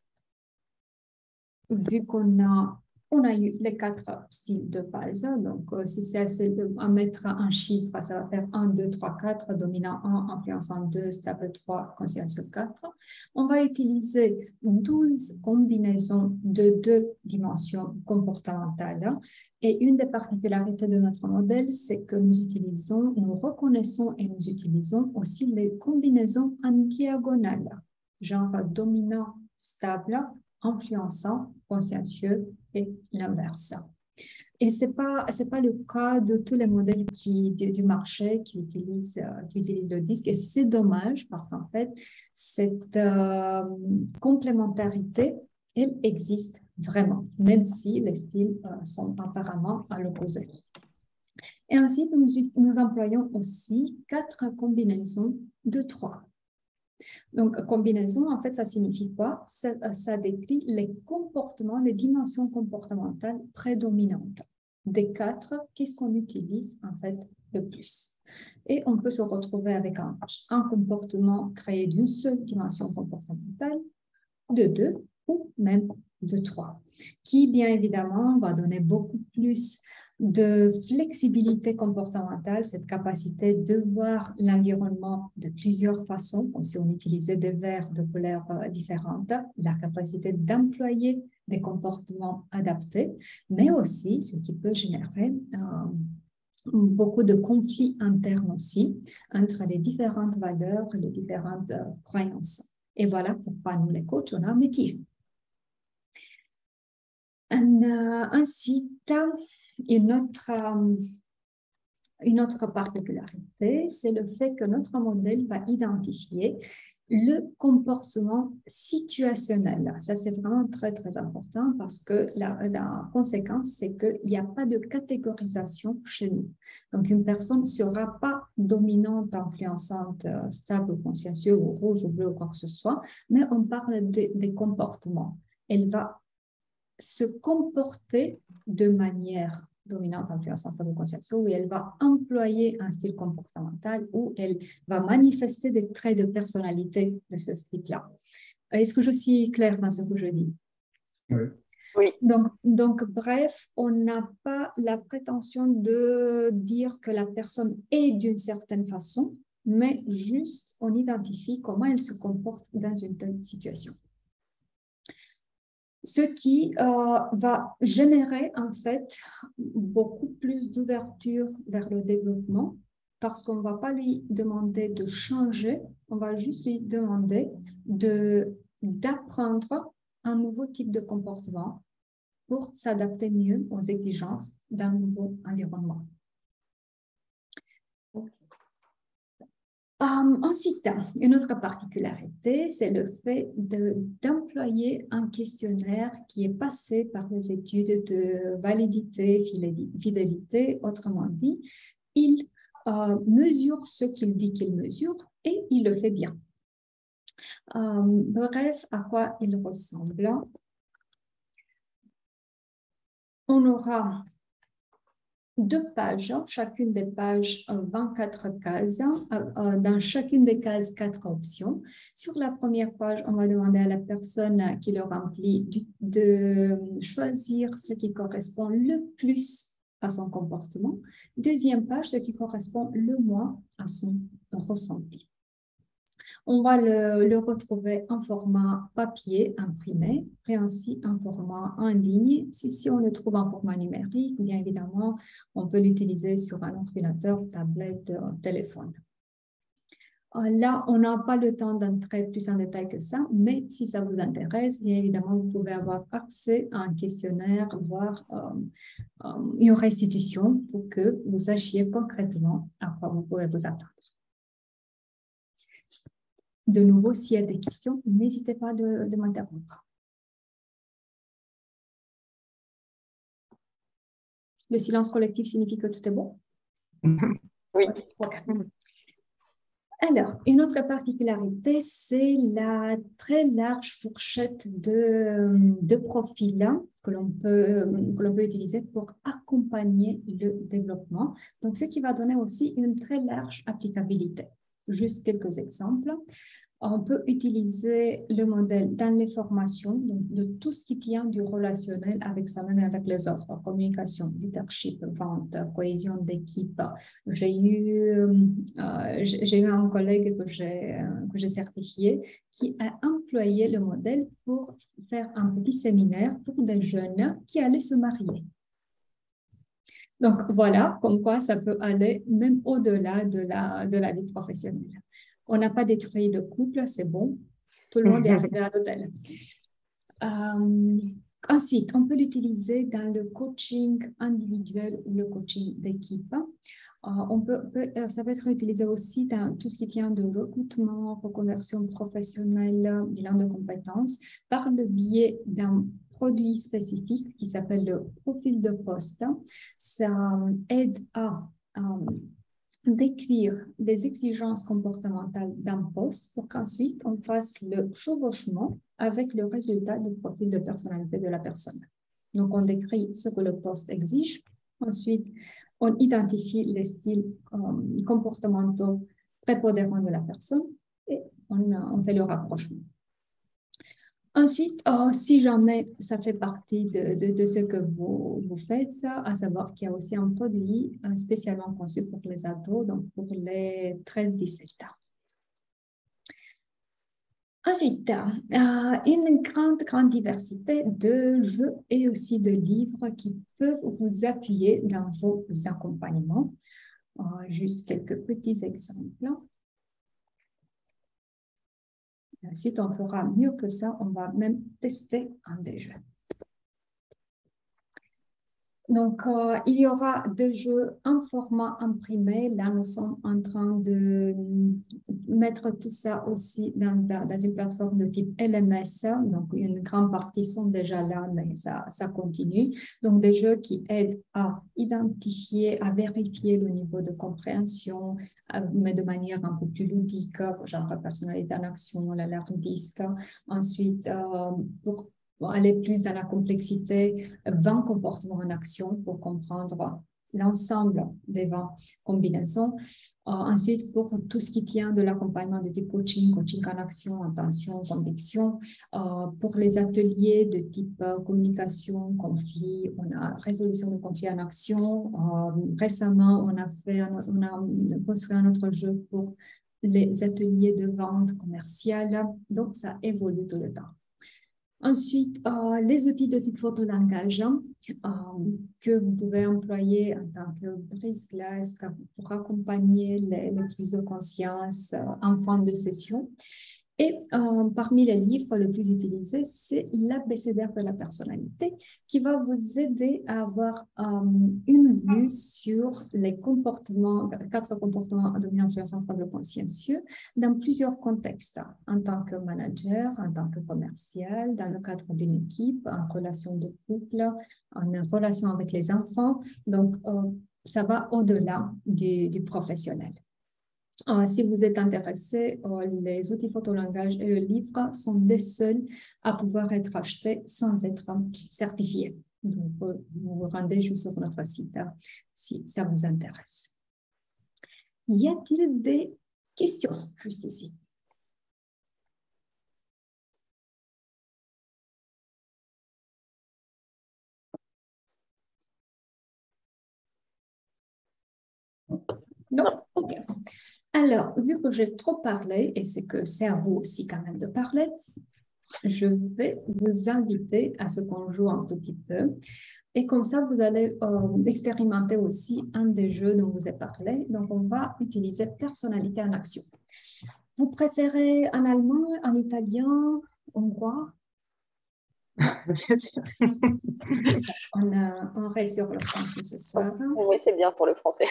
vu qu'on a, on a eu les quatre styles de base, donc euh, si c'est à mettre un chiffre, ça va faire un, deux, trois, quatre, dominant un, influençant deux, stable trois, consciencieux quatre. On va utiliser douze combinaisons de deux dimensions comportementales. Et une des particularités de notre modèle, c'est que nous utilisons, nous reconnaissons et nous utilisons aussi les combinaisons en diagonale, genre dominant, stable, influençant, consciencieux et l'inverse. Et ce n'est pas, c'est pas le cas de tous les modèles qui, du, du marché qui utilisent, euh, qui utilisent le disque. Et c'est dommage parce qu'en fait, cette euh, complémentarité, elle existe vraiment, même si les styles euh, sont apparemment à l'opposé. Et ensuite, nous, nous employons aussi quatre combinaisons de trois. Donc, combinaison, en fait, ça signifie quoi? Ça, ça décrit les comportements, les dimensions comportementales prédominantes. Des quatre, qu'est-ce qu'on utilise, en fait, le plus? Et on peut se retrouver avec un, un comportement créé d'une seule dimension comportementale, de deux ou même de trois, qui, bien évidemment, va donner beaucoup plus de flexibilité comportementale, cette capacité de voir l'environnement de plusieurs façons, comme si on utilisait des verres de couleurs euh, différentes, la capacité d'employer des comportements adaptés, mais aussi ce qui peut générer euh, beaucoup de conflits internes aussi entre les différentes valeurs, les différentes euh, croyances. Et voilà pourquoi nous, les coachs, on a un métier. Un, euh, ensuite, une autre, euh, une autre particularité, c'est le fait que notre modèle va identifier le comportement situationnel. Ça, c'est vraiment très, très important parce que la, la conséquence, c'est qu'il n'y a pas de catégorisation chez nous. Donc, une personne ne sera pas dominante, influençante, stable, consciencieux, ou rouge, ou bleu, ou quoi que ce soit, mais on parle de, des comportements. Elle va se comporter de manière dominante, influençante, stable, consciencieux, où elle va employer un style comportemental, où elle va manifester des traits de personnalité de ce type-là. Est-ce que je suis claire dans ce que je dis? Oui. Oui. Donc, donc, bref, on n'a pas la prétention de dire que la personne est d'une certaine façon, mais juste on identifie comment elle se comporte dans une telle situation. Ce qui euh, va générer en fait beaucoup plus d'ouverture vers le développement parce qu'on ne va pas lui demander de changer, on va juste lui demander de, d'apprendre un nouveau type de comportement pour s'adapter mieux aux exigences d'un nouveau environnement. Um, ensuite, une autre particularité, c'est le fait de, d'employer un questionnaire qui est passé par les études de validité, fidélité. Autrement dit, il euh, mesure ce qu'il dit qu'il mesure et il le fait bien. Um, bref, à quoi il ressemble? On aura deux pages, chacune des pages vingt-quatre cases, dans chacune des cases quatre options. Sur la première page, on va demander à la personne qui le remplit de choisir ce qui correspond le plus à son comportement. Deuxième page, ce qui correspond le moins à son ressenti. On va le, le retrouver en format papier imprimé et ainsi en format en ligne. Si, si on le trouve en format numérique, bien évidemment, on peut l'utiliser sur un ordinateur, tablette, euh, téléphone. Euh, là, on n'a pas le temps d'entrer plus en détail que ça, mais si ça vous intéresse, bien évidemment, vous pouvez avoir accès à un questionnaire, voire euh, euh, une restitution pour que vous sachiez concrètement à quoi vous pouvez vous attendre. De nouveau, s'il y a des questions, n'hésitez pas de, de m'interrompre. Le silence collectif signifie que tout est bon? Oui. Alors, une autre particularité, c'est la très large fourchette de, de profils que l'on peut, que l'on peut utiliser pour accompagner le développement. Donc, ce qui va donner aussi une très large applicabilité. Juste quelques exemples. On peut utiliser le modèle dans les formations, donc de tout ce qui tient du relationnel avec soi-même et avec les autres, communication, leadership, vente, cohésion d'équipe. J'ai eu, euh, j'ai eu un collègue que j'ai que j'ai certifié qui a employé le modèle pour faire un petit séminaire pour des jeunes qui allaient se marier. Donc voilà, comme quoi ça peut aller même au-delà de la, de la vie professionnelle. On n'a pas détruit de couple, c'est bon. Tout le monde est arrivé à l'hôtel. Euh, ensuite, on peut l'utiliser dans le coaching individuel ou le coaching d'équipe. Euh, on peut, peut, ça peut être utilisé aussi dans tout ce qui tient de recrutement, reconversion professionnelle, bilan de compétences, par le biais d'un produit spécifique qui s'appelle le profil de poste. Ça aide à euh, décrire les exigences comportementales d'un poste pour qu'ensuite on fasse le chevauchement avec le résultat du profil de personnalité de la personne. Donc, on décrit ce que le poste exige. Ensuite, on identifie les styles euh, comportementaux prépondérants de la personne et on, on fait le rapprochement. Ensuite, oh, si jamais ça fait partie de, de, de ce que vous, vous faites, à savoir qu'il y a aussi un produit spécialement conçu pour les ados, donc pour les treize dix-sept ans. Ensuite, euh, une grande, grande diversité de jeux et aussi de livres qui peuvent vous appuyer dans vos accompagnements. Euh, juste quelques petits exemples. Ensuite, on fera mieux que ça, on va même tester un des jeux. Donc, euh, il y aura des jeux en format imprimé. Là, nous sommes en train de mettre tout ça aussi dans, dans, dans une plateforme de type L M S. Donc, une grande partie sont déjà là, mais ça, ça continue. Donc, des jeux qui aident à identifier, à vérifier le niveau de compréhension, mais de manière un peu plus ludique, genre personnalité en action, l'alarme disque. Ensuite, euh, pour aller plus dans la complexité, vingt comportements en action pour comprendre l'ensemble des vingt combinaisons. Euh, ensuite, pour tout ce qui tient de l'accompagnement de type coaching, coaching en action, intention, conviction. Euh, pour les ateliers de type euh, communication, conflit, on a résolution de conflit en action. Euh, récemment, on a, fait, un, on a construit un autre jeu pour les ateliers de vente commerciale. Donc, ça évolue tout le temps. Ensuite, euh, les outils de type photolangage euh, que vous pouvez employer en tant que brise-glace pour accompagner les, les prises de conscience euh, en fin de session. Et euh, parmi les livres les plus utilisés, c'est l'abécédaire de la personnalité qui va vous aider à avoir euh, une vue sur les comportements, quatre comportements de l'influence instable consciencieux dans plusieurs contextes, en tant que manager, en tant que commercial, dans le cadre d'une équipe, en relation de couple, en relation avec les enfants. Donc, euh, ça va au-delà du, du professionnel. Euh, si vous êtes intéressé, euh, les outils photolangage et le livre sont les seuls à pouvoir être achetés sans être certifiés. Donc, euh, vous vous rendez juste sur notre site hein, si ça vous intéresse. Y a-t-il des questions juste ici? Non, ok. Alors, vu que j'ai trop parlé, et c'est que c'est à vous aussi quand même de parler, je vais vous inviter à ce qu'on joue un petit peu. Et comme ça, vous allez euh, expérimenter aussi un des jeux dont vous avez parlé. Donc, on va utiliser personnalité en action. Vous préférez en allemand, en italien, hongrois? Bien sûr. On, a, on reste sur le français ce soir. Oui, c'est bien pour le français.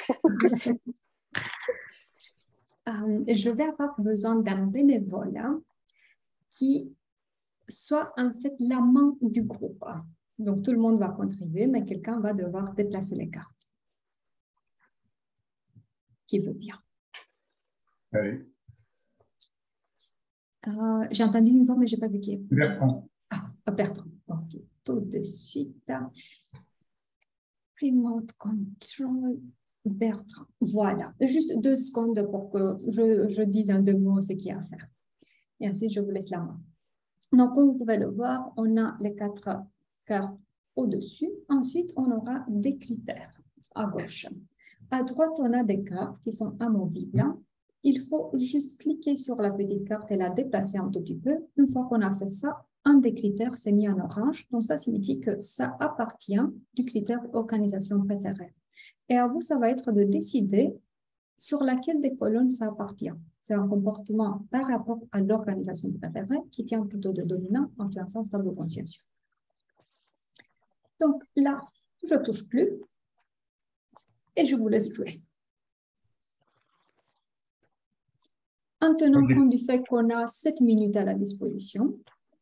euh, je vais avoir besoin d'un bénévole hein, qui soit en fait la main du groupe. Donc, tout le monde va contribuer, mais quelqu'un va devoir déplacer les cartes. Qui veut bien? Allez. Euh, J'ai entendu une voix, mais je n'ai pas vu qui est. Bertrand. Ah, Bertrand. Ok, tout de suite. Remote control. Bertrand. Voilà. Juste deux secondes pour que je, je dise en deux mots ce qu'il y a à faire. Et ensuite, je vous laisse la main. Donc, comme vous pouvez le voir, on a les quatre cartes au-dessus. Ensuite, on aura des critères à gauche. À droite, on a des cartes qui sont amovibles. Il faut juste cliquer sur la petite carte et la déplacer un tout petit peu. Une fois qu'on a fait ça, un des critères s'est mis en orange. Donc, ça signifie que ça appartient du critère organisation préférée. Et à vous, ça va être de décider sur laquelle des colonnes ça appartient. C'est un comportement par rapport à l'organisation préférée qui tient plutôt de dominant, influençant, stable, consciencieux. Donc là, je ne touche plus et je vous laisse jouer. En tenant compte du fait qu'on a sept minutes à la disposition,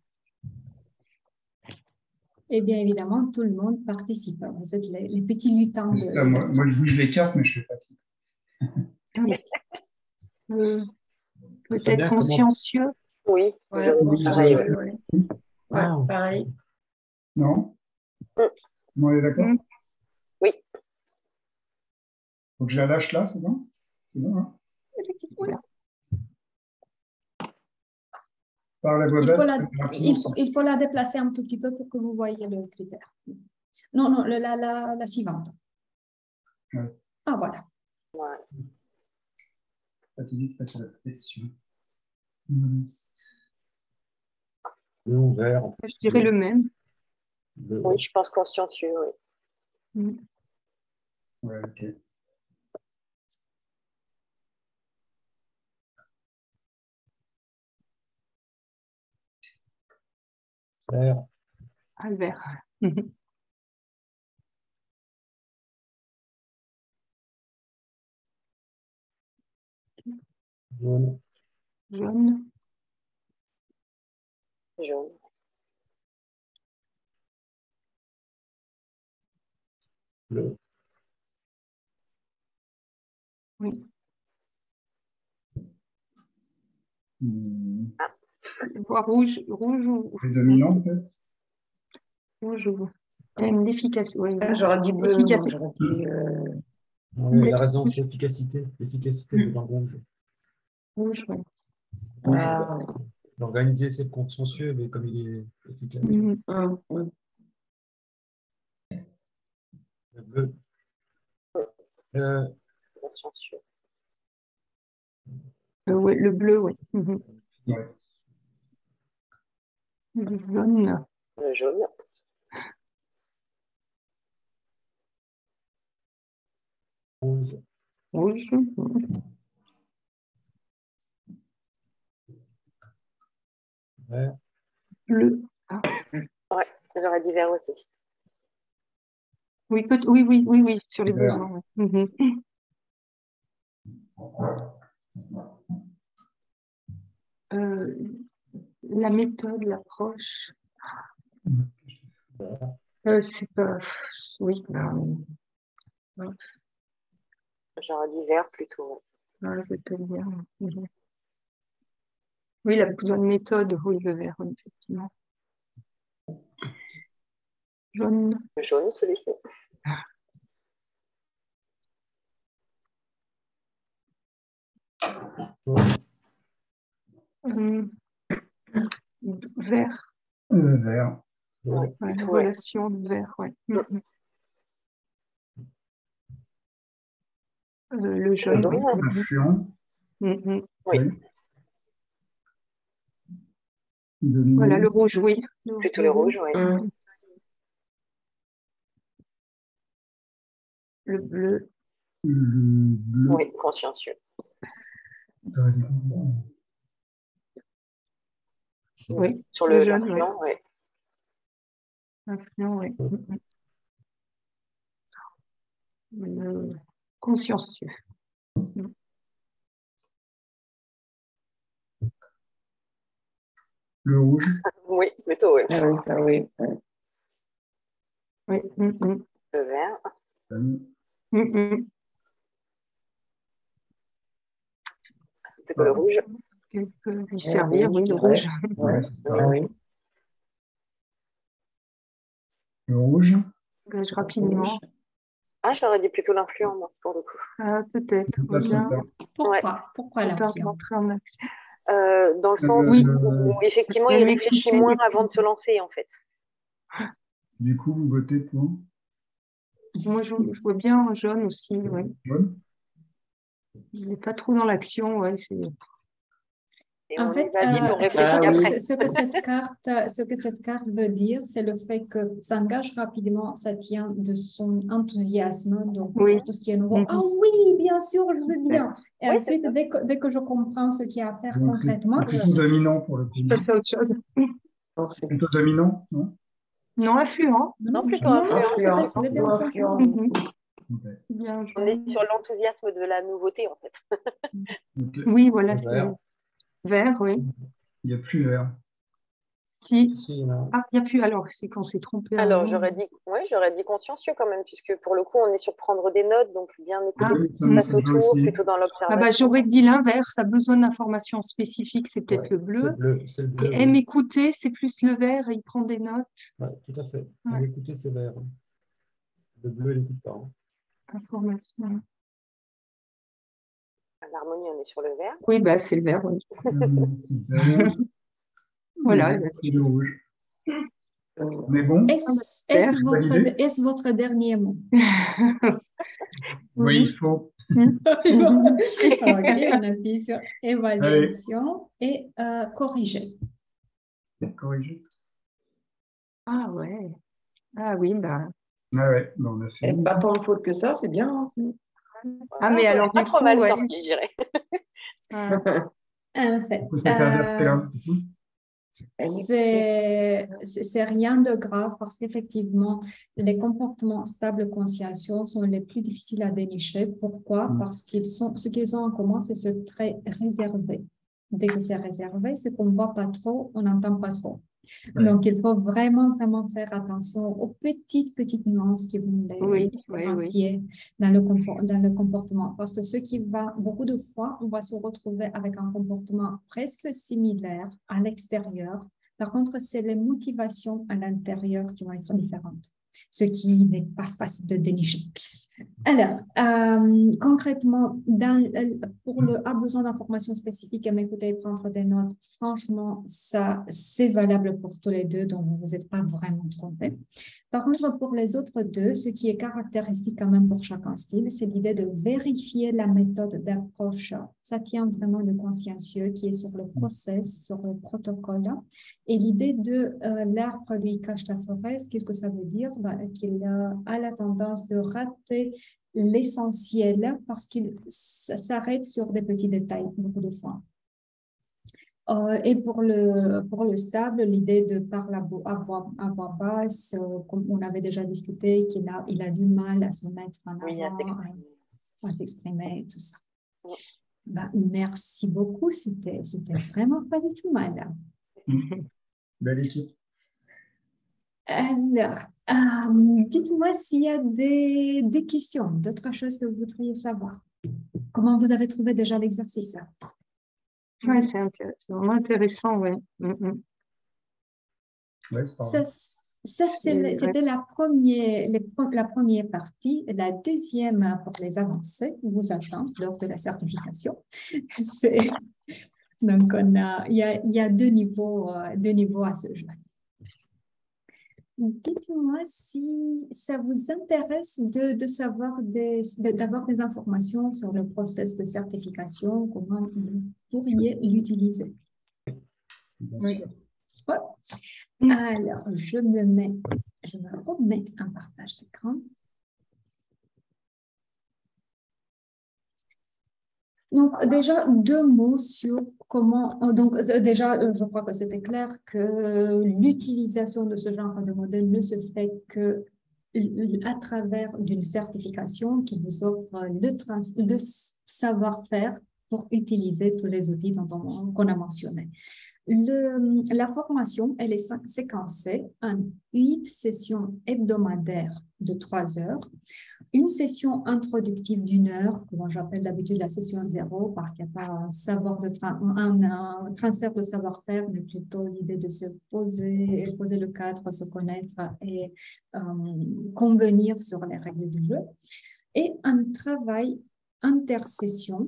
et bien évidemment, tout le monde participe. Vous êtes les, les petits lutins. De, ça, moi, moi, je bouge les cartes, mais je ne fais pas tout. euh, Peut-être consciencieux. Oui, ouais, oui, pareil. je... Ouais, ouais. Ouais, Ah. pareil. Non mm. On est d'accord? Mm. Oui. Donc, je la lâche là, c'est ça? C'est bon, hein? Effectivement. Par la voix Il basse, faut la, il, faut, il faut la déplacer un tout petit peu pour que vous voyez le critère. Non, non, la, la, la suivante. Ouais. Ah, voilà. Ouais. Fatigue face à la pression. Bleu, vert. Je dirais le même. Bleu. Oui, je pense consciencieux, oui. Mm. Ouais, ok. Vert. Albert. Jaune. Jaune. Jaune. Bleu. Oui. Hmm. Voire rouge, rouge ou Les dominants, peut-être? rouge ou l'efficacité. Oui, Ah, j'aurais dit bleu, moi, efficacité. j'aurais dit euh, Oui, Peut-être la raison, rouge. c'est l'efficacité. L'efficacité de dans le rouge. Rouge, oui. ah, L'organiser, c'est consciencieux, mais comme il est efficace. Mhm. hum, hum. Le bleu. Euh, Consciencieux. Euh, ouais, le bleu, oui. Mhm. Ouais. Le jaune. Le jaune. rouge. Rouge. Mhm. Vert. Bleu. Ah. Ouais, j'aurais dit vert aussi. Oui, peut- oui, oui, oui, oui, sur les Vert. besoins. Oui. Mhm. Euh, la méthode, l'approche, euh, c'est pas. Oui, bah, ouais, J'aurais dit vert plutôt. ouais, je vais te le dire. Mhm. Oui, la bonne méthode, oui, le vert, oui, effectivement. Jaune. Le jaune, celui-ci. Jaune. Euh, vert. Le vert. Ouais, Jaune. Ouais, plutôt, ouais. relation de vert, ouais. Mm. Mhm. Euh, le Le jaune, oui. jaune. Influent. Mhm. Oui, Oui. Dominant. Voilà, le rouge, oui. Le, plutôt le le rouge, oui. Hum. Le bleu. Le bleu. Oui, consciencieux. Oui. Sur Le le jaune, oui. l'influent, oui. Influent, oui. Mhm. Le consciencieux. Le rouge. Oui, plutôt, oui. Ah oui, ça oui. ouais. Oui. Mhm. Le vert. Mhm. Plutôt le rouge. Qui peut lui servir, oui, le ouais. rouge. Ouais. Ouais, c'est ça. Ah oui. Le rouge. Gage rapidement. Ah, j'aurais dit plutôt l'influent, moi, pour le coup. Ah, peut-être. Pas Oui, trop bien. tard. Pourquoi? Pourquoi Trop tard l'influence? d'entrer en action. Euh, dans le sens Oui. où, effectivement, Elle il réfléchit m'écoutait moins et puis- avant de se lancer, en fait. Du coup, vous votez pour Moi, je, je vois bien en jaune aussi, oui. jaune. Il n'est pas trop dans l'action, ouais. C'est... Et En on fait, y va vite, euh, on ce, réfléchit Ah ce que, après. ce- ce que cette carte, ce que cette carte veut dire, c'est le fait que s'engage rapidement, ça tient de son enthousiasme, donc Oui. pour tout ce qui est nouveau. Mhm. Ah oui, bien sûr, je veux bien. Et Oui, c'est ensuite, ça. dès que, dès que je comprends ce qu'il y a à faire Donc, c'est concrètement, c'est plutôt dominant pour le coup. Je passe à autre chose. Non, c'est Plutôt dominant, non? Non, influent. Non, plutôt non, influent. c'est influent, c'est bien plutôt fait. influent. Mhm. Ok. C'est bien On est jaune. sur l'enthousiasme de la nouveauté, en fait. Ok. Oui, voilà, Le c'est vert. vert, oui. Il n'y a plus vert. Si. Si, il y en a. Ah, il n'y a plus. Alors, c'est qu'on s'est trompé. à un Alors, moment. j'aurais dit, ouais, j'aurais dit consciencieux quand même, puisque pour le coup, on est sur prendre des notes, donc bien écouter Ah, ce qui ça se me passe semble autour, aussi. plutôt dans Ah l'observation. bah, j'aurais dit l'inverse. Ça a besoin d'informations spécifiques, c'est peut-être Ouais, le c'est bleu. bleu. C'est le bleu. Et oui. aime écouter, c'est plus le vert et il prend des notes. Ouais, tout à fait. Ouais. On écouter, c'est vert. Le bleu, il n'écoute pas. hein. Information. L'harmonie, on est sur le vert. Oui, bah, c'est le vert, oui. Hum, c'est vert. Voilà. Le vert, c'est le rouge. Euh, Mais bon, Est-ce Vert. est-ce votre, Validé. est-ce votre dernier mot? oui, il faut. Ok, on appuie sur évaluation et euh, corriger. Corriger. Ah ouais. Ah oui, bah. Ah ouais, bon, on a fait. et pas tant de fautes que ça, c'est bien. hein. Ah, mais on alors, est pas du trop coup, mal ouais. sorti, je dirais. Ah, En fait, On peut se faire verser euh, là. c'est ça C'est c'est rien de grave parce qu'effectivement, les comportements stables consciencieux sont les plus difficiles à dénicher. Pourquoi? Parce qu'ils sont, ce qu'ils ont en commun, c'est ce trait réservé. Dès que c'est réservé, c'est qu'on ne voit pas trop, on n'entend pas trop. Ouais. Donc, il faut vraiment, vraiment faire attention aux petites, petites nuances qui vont les Oui, oui, différencier dans le, confort- dans le comportement. Parce que ce qui va, beaucoup de fois, on va se retrouver avec un comportement presque similaire à l'extérieur. Par contre, c'est les motivations à l'intérieur qui vont être différentes, ce qui n'est pas facile de dénicher. Alors, euh, concrètement, dans, pour le a besoin d'informations spécifiques, à m'écouter et prendre des notes, franchement, ça, c'est valable pour tous les deux, donc vous ne vous êtes pas vraiment trompé. Par contre, pour les autres deux, ce qui est caractéristique quand même pour chacun style, c'est l'idée de vérifier la méthode d'approche. Ça tient vraiment de consciencieux qui est sur le process, sur le protocole. Et l'idée de euh, l'arbre lui cache la forêt, qu'est-ce que ça veut dire? Bah, qu'il a, a la tendance de rater l'essentiel parce qu'il s'arrête sur des petits détails beaucoup de fois. Euh, et pour le, pour le stable, l'idée de parler à voix, à voix basse, euh, comme on avait déjà discuté, qu'il a, il a du mal à se mettre en avant, Oui, à s'exprimer. à s'exprimer, tout ça. Oui. Bah, merci beaucoup, c'était vraiment pas du tout mal. Belle équipe. Alors, euh, dites-moi s'il y a des, des questions, d'autres choses que vous voudriez savoir. Comment vous avez trouvé déjà l'exercice? Oui, c'est vraiment intéressant, oui. Mm -hmm. Ouais, c'est pas Ça, ça c'était la première, les, la première partie. La deuxième, pour les avancées, vous attend lors de la certification. Donc, on a, il, y a, il y a deux niveaux, euh, deux niveaux à ce jeu. Dites-moi si ça vous intéresse de, de savoir des, d'avoir des informations sur le processus de certification, comment vous pourriez l'utiliser. Oui. Ouais. Alors, je me mets, je me remets un partage d'écran. Donc, déjà, deux mots sur comment... Donc, déjà, je crois que c'était clair que l'utilisation de ce genre de modèle ne se fait que à travers d'une certification qui vous offre le, le savoir-faire pour utiliser tous les outils dont on, qu'on a mentionnés. Le, la formation, elle est séquencée en huit sessions hebdomadaires de trois heures. Une session introductive d'une heure, que j'appelle d'habitude la session zéro, parce qu'il n'y a pas un, savoir de tra un, un transfert de savoir-faire, mais plutôt l'idée de se poser, poser le cadre, se connaître et euh, convenir sur les règles du jeu. Et un travail intersession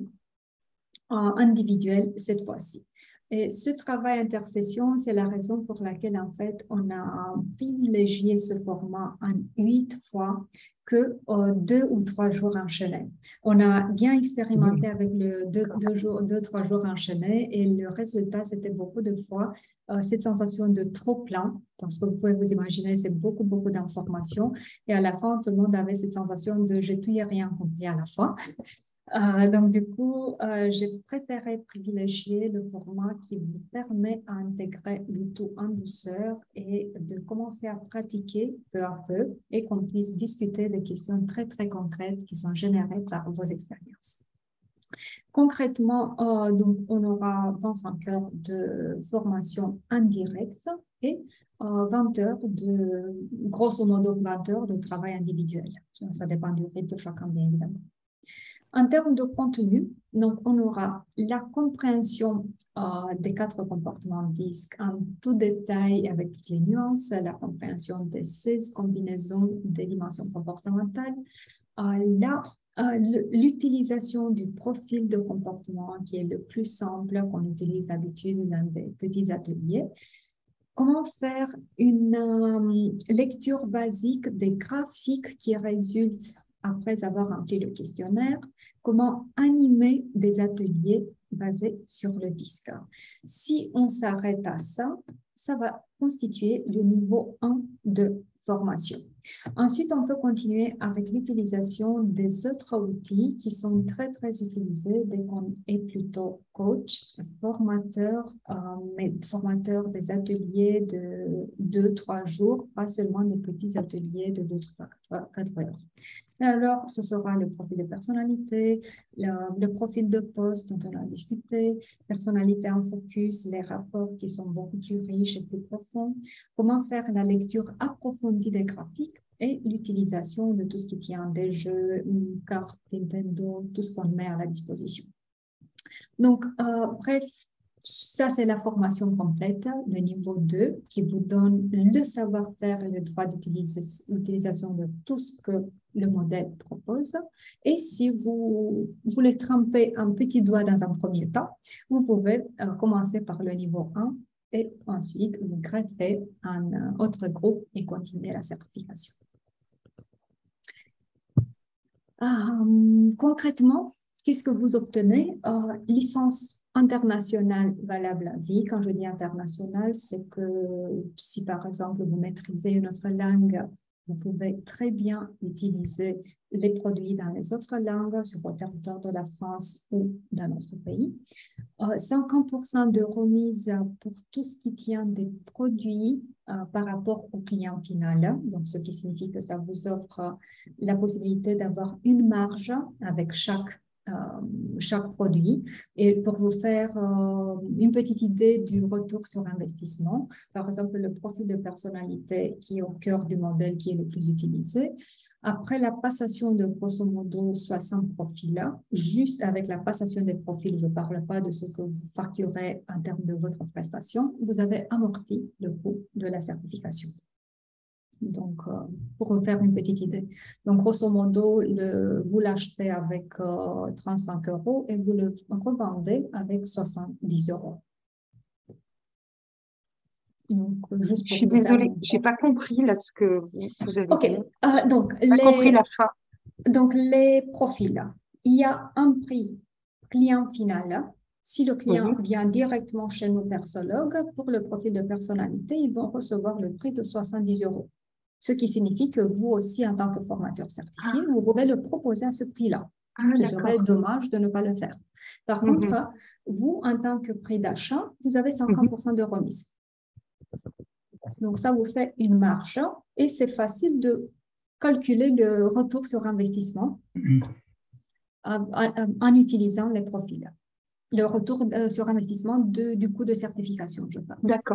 euh, individuel cette fois-ci. Et ce travail intersession, c'est la raison pour laquelle, en fait, on a privilégié ce format en huit fois que euh, deux ou trois jours enchaînés. On a bien expérimenté avec le deux, deux, jours, deux, trois jours enchaînés et le résultat, c'était beaucoup de fois euh, cette sensation de trop plein, parce que vous pouvez vous imaginer, c'est beaucoup, beaucoup d'informations. Et à la fin, tout le monde avait cette sensation de « j'ai tout et rien compris à la fin ». Euh, donc, du coup, euh, j'ai préféré privilégier le format qui vous permet d'intégrer le tout en douceur et de commencer à pratiquer peu à peu et qu'on puisse discuter des questions très, très concrètes qui sont générées par vos expériences. Concrètement, euh, donc, on aura vingt-cinq heures de formation en direct et euh, vingt heures de, grosso modo, vingt heures de travail individuel. Ça, ça dépend du rythme de chacun, bien évidemment. En termes de contenu, donc on aura la compréhension euh, des quatre comportements disques en tout détail avec toutes les nuances, la compréhension des seize combinaisons des dimensions comportementales, euh, la euh, l'utilisation du profil de comportement qui est le plus simple qu'on utilise d'habitude dans des petits ateliers. Comment faire une euh, lecture basique des graphiques qui résultent après avoir rempli le questionnaire, comment animer des ateliers basés sur le disque. Si on s'arrête à ça, ça va constituer le niveau un de formation. Ensuite, on peut continuer avec l'utilisation des autres outils qui sont très, très utilisés dès qu'on est plutôt coach, formateur, euh, mais formateur des ateliers de deux, trois jours, pas seulement des petits ateliers de deux, trois, quatre heures. Alors, ce sera le profil de personnalité, le, le profil de poste dont on a discuté, personnalité en focus, les rapports qui sont beaucoup plus riches et plus profonds, comment faire la lecture approfondie des graphiques et l'utilisation de tout ce qui tient des jeux, une carte Nintendo, tout ce qu'on met à la disposition. Donc, euh, bref, ça, c'est la formation complète, le niveau deux, qui vous donne le savoir-faire et le droit d'utilisation de tout ce que le modèle propose. Et si vous voulez tremper un petit doigt dans un premier temps, vous pouvez euh, commencer par le niveau un et ensuite vous greffez un euh, autre groupe et continuer la certification. Euh, concrètement, qu'est-ce que vous obtenez? euh, Licence internationale valable à vie. Quand je dis internationale, c'est que si par exemple vous maîtrisez une autre langue, vous pouvez très bien utiliser les produits dans les autres langues sur le territoire de la France ou dans notre pays. Euh, cinquante pour cent de remise pour tout ce qui tient des produits euh, par rapport au client final. Donc, ce qui signifie que ça vous offre la possibilité d'avoir une marge avec chaque Euh, chaque produit et pour vous faire euh, une petite idée du retour sur investissement. Par exemple, le profil de personnalité qui est au cœur du modèle qui est le plus utilisé. Après la passation de grosso modo soixante profils, juste avec la passation des profils, je ne parle pas de ce que vous facturez en termes de votre prestation, vous avez amorti le coût de la certification. Donc, euh, pour vous faire une petite idée. Donc, grosso modo, le, vous l'achetez avec euh, trente-cinq euros et vous le revendez avec soixante-dix euros. Donc, juste pour je suis désolée, je n'ai pas compris là, ce que vous avez okay. dit. Euh, donc, je n'ai pas compris la fin. Donc, les profils. Il y a un prix client final. Si le client oui. vient directement chez nos persologues, pour le profil de personnalité, ils vont recevoir le prix de soixante-dix euros. Ce qui signifie que vous aussi, en tant que formateur certifié, ah. vous pouvez le proposer à ce prix-là. Ah, Ce serait dommage de ne pas le faire. Par mm-hmm. contre, vous, en tant que prix d'achat, vous avez cinquante pour cent mm-hmm. de remise. Donc, ça vous fait une marge et c'est facile de calculer le retour sur investissement mm-hmm. en, en, en utilisant les profils. Le retour sur investissement de, du coût de certification, je parle. D'accord.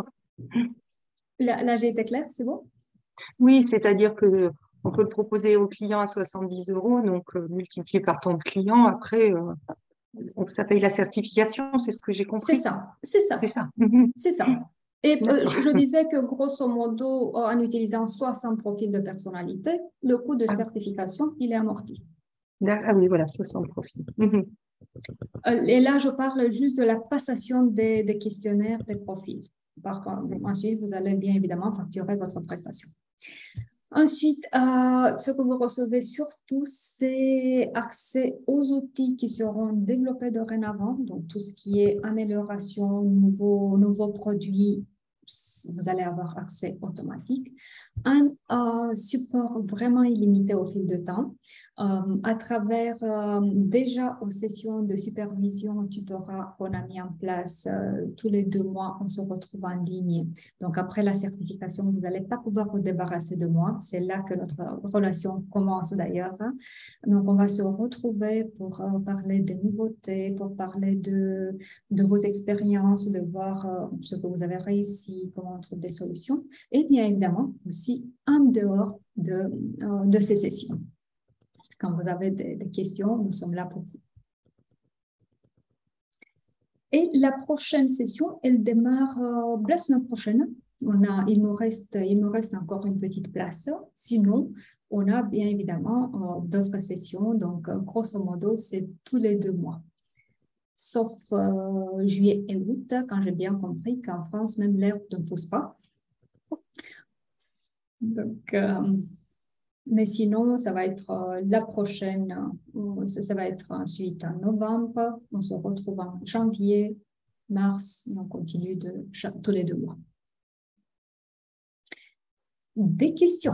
Là, là j'ai été claire, c'est bon? Oui, c'est-à-dire que on peut le proposer au client à soixante-dix euros, donc euh, multiplié par tant de clients. Après, euh, ça paye la certification, c'est ce que j'ai compris. C'est ça, c'est ça. C'est ça. C'est ça. Et euh, je, je disais que grosso modo, en utilisant soixante profils de personnalité, le coût de ah. certification, il est amorti. Ah oui, voilà, soixante profils. Et là, je parle juste de la passation des, des questionnaires, des profils. Par contre, ensuite, vous allez bien évidemment facturer votre prestation. Ensuite, euh, ce que vous recevez surtout, c'est accès aux outils qui seront développés dorénavant, donc tout ce qui est amélioration, nouveaux, nouveaux produits, vous allez avoir accès automatique. Un euh, support vraiment illimité au fil de temps, euh, à travers euh, déjà aux sessions de supervision, tutorat qu'on a mis en place euh, tous les deux mois, on se retrouve en ligne. Donc après la certification, vous n'allez pas pouvoir vous débarrasser de moi. C'est là que notre relation commence d'ailleurs. Donc on va se retrouver pour euh, parler des nouveautés, pour parler de, de vos expériences, de voir euh, ce que vous avez réussi, comment on trouve des solutions, et bien évidemment aussi en dehors de, euh, de ces sessions. Quand vous avez des, des questions, nous sommes là pour vous. Et la prochaine session, elle démarre euh, la semaine prochaine. On a, il, nous reste, il nous reste encore une petite place. Sinon, on a bien évidemment euh, d'autres sessions. Donc, euh, grosso modo, c'est tous les deux mois. Sauf euh, juillet et août, quand j'ai bien compris qu'en France, même l'herbe ne pousse pas. Donc, euh, Mais sinon, ça va être euh, la prochaine, euh, ça, ça va être ensuite en novembre. On se retrouve en janvier, mars, et on continue de chaque- tous les deux mois. Des questions?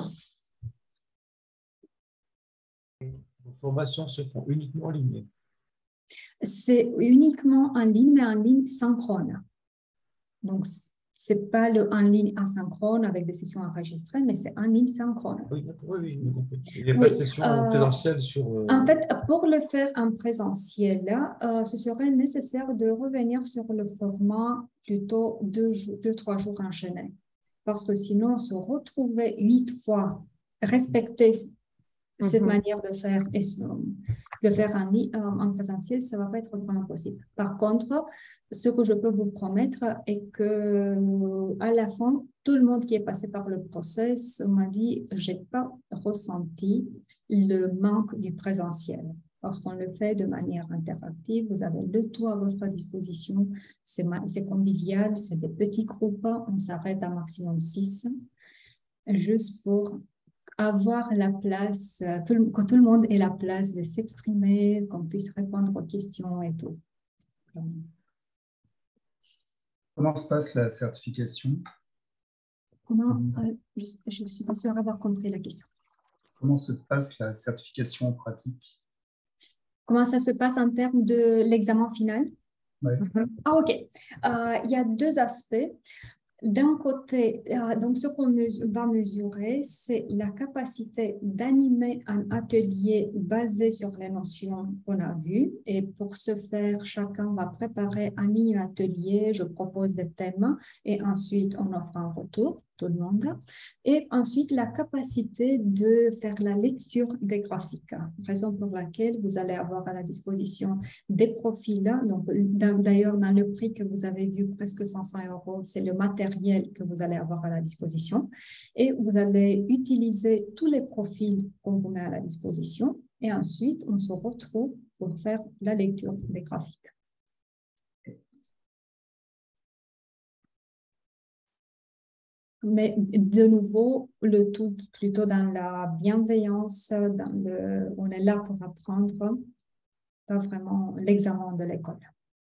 Vos formations se font uniquement en ligne. C'est uniquement en ligne, mais en ligne synchrone. Donc, ce n'est pas le en ligne asynchrone avec des sessions enregistrées, mais c'est en ligne synchrone. Oui, d'accord, oui, oui, j'ai compris. Il n'y a Oui, pas de session euh, présentielle sur. euh, En fait, pour le faire en présentiel, euh, ce serait nécessaire de revenir sur le format plutôt deux, jours, deux, trois jours enchaînés. Parce que sinon, se retrouver huit fois, respecter cette Mhm. manière de faire et ce- de faire en, li- euh, en présentiel, ça ne va pas être vraiment possible. Par contre, ce que je peux vous promettre est que à la fin, tout le monde qui est passé par le process m'a dit, j'ai pas ressenti le manque du présentiel. Parce qu'on le fait de manière interactive, vous avez le tout à votre disposition, c'est ma- c'est convivial, c'est des petits groupes, on s'arrête à maximum six, juste pour avoir la place, euh, tout le- que tout le monde ait la place de s'exprimer, qu'on puisse répondre aux questions et tout. Comment se passe la certification? Comment, euh, je ne suis pas sûre d'avoir compris la question. Comment se passe la certification en pratique? Comment ça se passe en termes de l'examen final? Ouais. Ah, ok. Euh, il y a deux aspects. D'un côté, euh, donc ce qu'on mesu- va mesurer, c'est la capacité d'animer un atelier basé sur les notions qu'on a vues. Et pour ce faire, chacun va préparer un mini-atelier. Je propose des thèmes et ensuite on offre un retour, tout le monde. Et ensuite, la capacité de faire la lecture des graphiques, raison pour laquelle vous allez avoir à la disposition des profils. Donc, d'ailleurs, dans le prix que vous avez vu, presque cinq cents euros, c'est le matériel que vous allez avoir à la disposition. Et vous allez utiliser tous les profils qu'on vous met à la disposition. Et ensuite, on se retrouve pour faire la lecture des graphiques. Mais de nouveau, le tout plutôt dans la bienveillance, dans le, on est là pour apprendre, pas vraiment l'examen de l'école.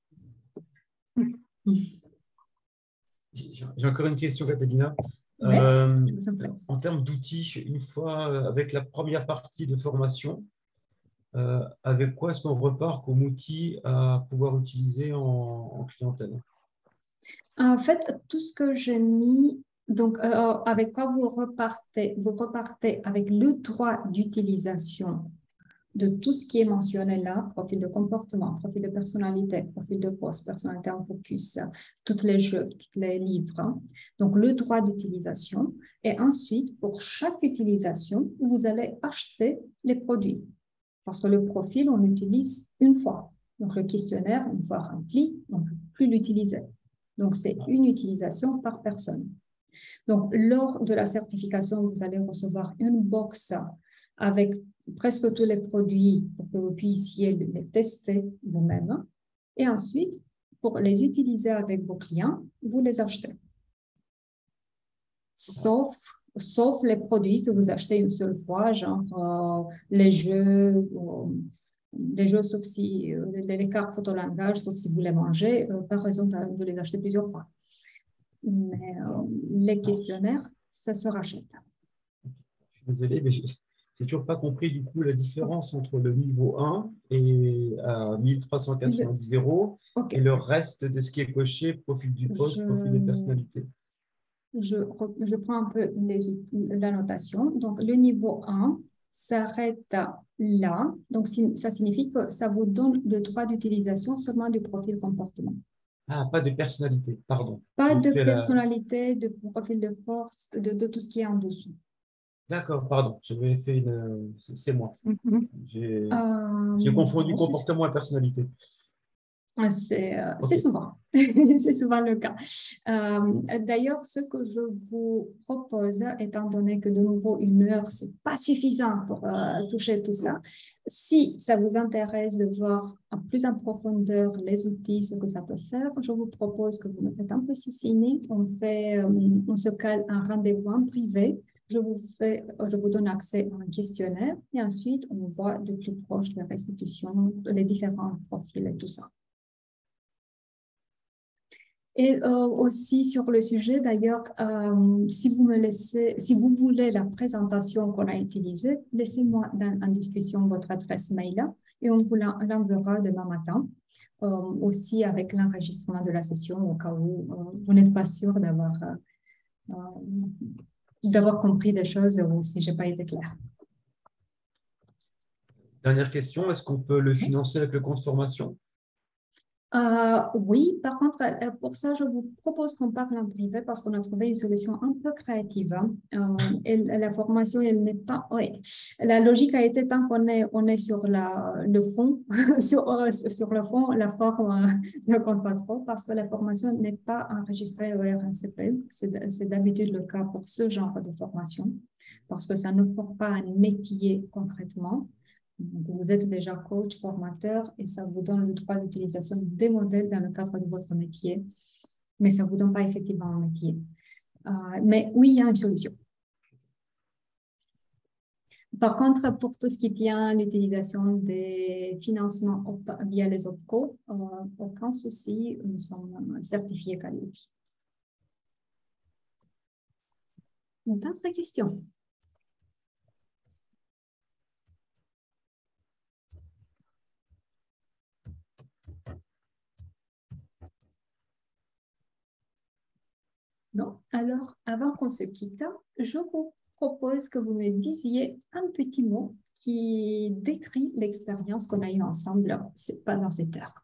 J'ai encore une question, Catalina. Oui, Euh, je vous en prie. en termes d'outils, une fois euh, avec la première partie de formation, euh, avec quoi est-ce qu'on repart comme outil à pouvoir utiliser en, en clientèle? En fait, tout ce que j'ai mis, donc euh, avec quoi vous repartez? Vous repartez avec le droit d'utilisation de tout ce qui est mentionné là, profil de comportement, profil de personnalité, profil de poste, personnalité en focus, tous les jeux, tous les livres. Hein. Donc, le droit d'utilisation. Et ensuite, pour chaque utilisation, vous allez acheter les produits. Parce que le profil, on l'utilise une fois. Donc, le questionnaire, une fois rempli, on ne peut plus l'utiliser. Donc, c'est une utilisation par personne. Donc, lors de la certification, vous allez recevoir une box avec presque tous les produits pour que vous puissiez les tester vous-même. Et ensuite, pour les utiliser avec vos clients, vous les achetez. Sauf, sauf les produits que vous achetez une seule fois, genre euh, les jeux, euh, les jeux, sauf si euh, les, les cartes photolangage, sauf si vous les mangez, euh, pas raison de, de les acheter plusieurs fois. Mais euh, les questionnaires, ça se rachète. Je suis désolé, mais je n'ai toujours pas compris du coup la différence entre le niveau un et à mille trois cent quatre-vingt-dix euros Okay. et le reste de ce qui est coché, profil du poste, je... profil de personnalité. Je, je prends un peu les, la notation. Donc, le niveau un s'arrête là. Donc, ça signifie que ça vous donne le droit d'utilisation seulement du profil comportement. Ah, pas de personnalité, pardon. Pas Je de fais personnalité, la... de profil de force, de, de tout ce qui est en dessous. D'accord, pardon. J'avais fait une... C'est moi. Mm-hmm. J'ai euh, confondu non, comportement et personnalité. C'est euh, okay. souvent, c'est souvent le cas. Euh, D'ailleurs, ce que je vous propose, étant donné que de nouveau une heure, c'est pas suffisant pour euh, toucher tout ça. Si ça vous intéresse de voir en plus en profondeur les outils, ce que ça peut faire, je vous propose que vous me faites un petit signe. On fait, euh, on se cale un rendez-vous en privé je vous, fais, je vous donne accès à un questionnaire et ensuite, on voit de plus proche les restitutions, les différents profils et tout ça. Et euh, aussi sur le sujet, d'ailleurs, euh, si vous me laissez, si vous voulez la présentation qu'on a utilisée, laissez-moi dans, en discussion votre adresse mail et on vous l'enverra demain matin, euh, aussi avec l'enregistrement de la session au cas où euh, vous n'êtes pas sûr d'avoir euh, d'avoir compris des choses ou si je n'ai pas été claire. Dernière question, est-ce qu'on peut le financer avec le compte formation? Euh, oui, par contre, euh, pour ça, je vous propose qu'on parle en privé parce qu'on a trouvé une solution un peu créative. Hein. Euh, et la formation, elle n'est pas... Ouais. La logique a été tant qu'on est, on est sur la, le fond, sur, euh, sur le fond, la forme euh, ne compte pas trop parce que la formation n'est pas enregistrée au R N C P. C'est d'habitude le cas pour ce genre de formation parce que ça ne forme pas un métier concrètement. Vous êtes déjà coach, formateur et ça vous donne le droit d'utilisation des modèles dans le cadre de votre métier, mais ça ne vous donne pas effectivement un métier. Euh, mais oui, il y a une solution. Par contre, pour tout ce qui tient à l'utilisation des financements via les OPCO, euh, aucun souci, nous sommes certifiés Calliope. D'autres questions? Non. Alors, avant qu'on se quitte, je vous propose que vous me disiez un petit mot qui décrit l'expérience qu'on a eue ensemble pendant cette heure.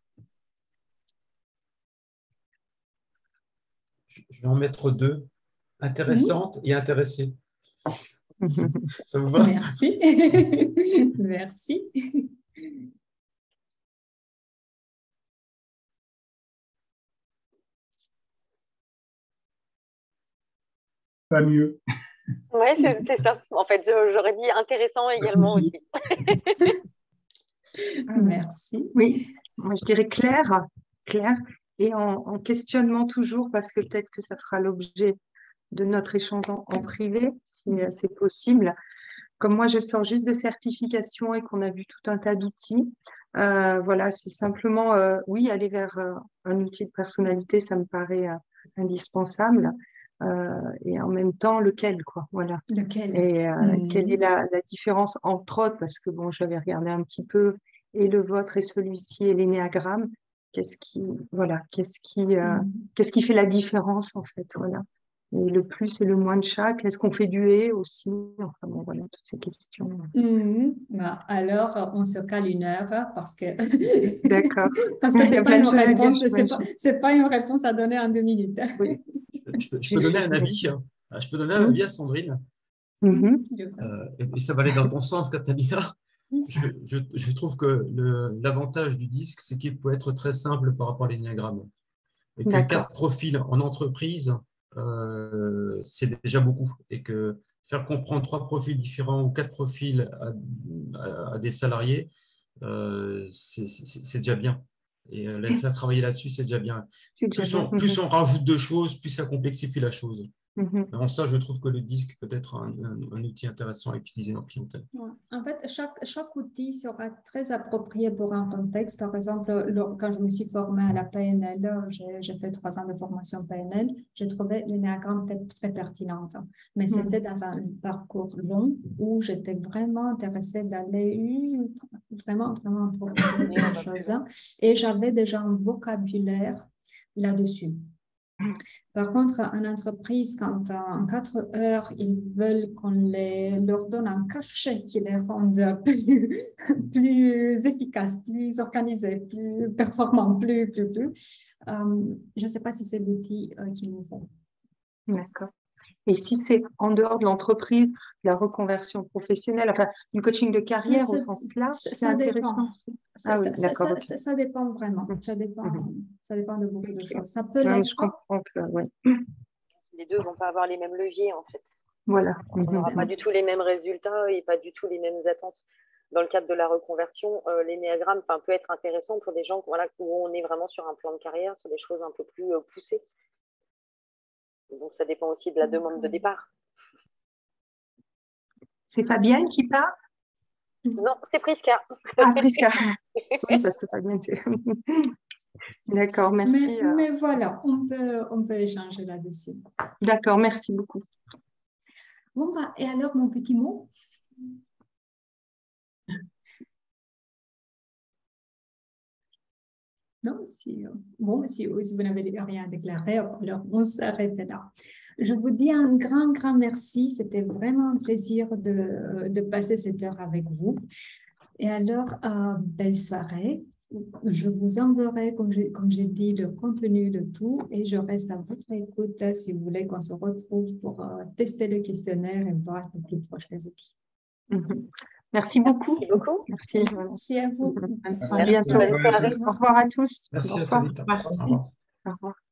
Je vais en mettre deux, intéressante mmh. et intéressée. Ça vous va? Merci. Merci. Pas mieux. Oui, c'est ça. En fait, j'aurais dit intéressant également aussi. Merci. Oui, moi je dirais clair, clair et en, en questionnement toujours parce que peut-être que ça fera l'objet de notre échange en, en privé si c'est possible. Comme moi je sors juste de certification et qu'on a vu tout un tas d'outils, euh, voilà, c'est simplement, euh, oui, aller vers euh, un outil de personnalité, ça me paraît euh, indispensable. Euh, et en même temps, lequel, quoi, voilà. Lequel? Et euh, mmh. quelle est la, la différence entre autres, parce que bon, j'avais regardé un petit peu, et le vôtre et celui-ci et l'énéagramme, qu'est-ce qui, voilà, qu'est-ce qui, euh, mmh. qu'est-ce qui fait la différence, en fait, voilà. Et le plus et le moins de chaque, est-ce qu'on fait du et aussi, enfin bon, voilà, toutes ces questions. Mmh. Bah, alors, on se cale une heure parce que d'accord. parce que Il y c'est a pas plein une de choses à dire, réponse, c'est pas, c'est pas une réponse à donner en deux minutes. Oui. Je peux, je peux donner un avis. Je peux donner un avis à Sandrine. Mm-hmm. Euh, et, et ça va aller dans ton sens, Katalina. Je, je, je trouve que l'avantage du disque, c'est qu'il peut être très simple par rapport à l'énéagramme. Et que quatre profils en entreprise, euh, c'est déjà beaucoup. Et que faire comprendre trois profils différents ou quatre profils à, à, à des salariés, euh, c'est déjà bien. Et euh, les faire travailler là-dessus, c'est déjà bien. Plus on, plus on rajoute de choses, plus ça complexifie la chose. Mm-hmm. En ça, je trouve que le disque peut être un, un, un outil intéressant à utiliser en clientèle. Ouais. En fait, chaque, chaque outil sera très approprié pour un contexte. Par exemple, le, quand je me suis formée à la P N L, j'ai fait trois ans de formation P N L, j'ai trouvé l'énéagramme très pertinente. Mais c'était dans un parcours long où j'étais vraiment intéressée d'aller vraiment, vraiment approfondir les choses. Et j'avais déjà un vocabulaire là-dessus. Par contre, en entreprise, quand en quatre heures, ils veulent qu'on les, leur donne un cachet qui les rende plus, plus efficaces, plus organisés, plus performants, plus, plus, plus, euh, je ne sais pas si c'est l'outil euh, qu'il nous faut. D'accord. Et si c'est en dehors de l'entreprise, la reconversion professionnelle, enfin, du coaching de carrière ça, au sens large, c'est Dépend. intéressant. Ça, ah oui, d'accord. Ça, okay. ça, ça dépend vraiment. Ça dépend, mmh. ça dépend de beaucoup de choses. Ça peut ouais, l'être. je comprends que, ouais. Les deux ne vont pas avoir les mêmes leviers, en fait. Voilà. On n'aura mmh. pas du tout les mêmes résultats et pas du tout les mêmes attentes. Dans le cadre de la reconversion, euh, l'énéagramme peut être intéressant pour des gens voilà, où on est vraiment sur un plan de carrière, sur des choses un peu plus euh, poussées. Donc, ça dépend aussi de la demande de départ. C'est Fabienne qui parle? Non, c'est Prisca. Ah, Prisca. Oui, parce que Fabienne, c'est... D'accord, merci. Mais, mais voilà, on peut, on peut échanger là-dessus. D'accord, merci beaucoup. Bon, bah, et alors, mon petit mot? Non, si, bon, si, si vous n'avez rien déclaré, alors on s'arrête là. Je vous dis un grand, grand merci. C'était vraiment un plaisir de, de passer cette heure avec vous. Et alors, euh, belle soirée. Je vous enverrai, comme j'ai comme j'ai dit, le contenu de tout et je reste à votre écoute si vous voulez qu'on se retrouve pour euh, tester le questionnaire et voir les plus proches résultats. Mm-hmm. Merci beaucoup. Merci beaucoup. Merci. Merci à vous. À bientôt. Au revoir à tous. Merci Bonsoir. à Talita. Au revoir. Au revoir.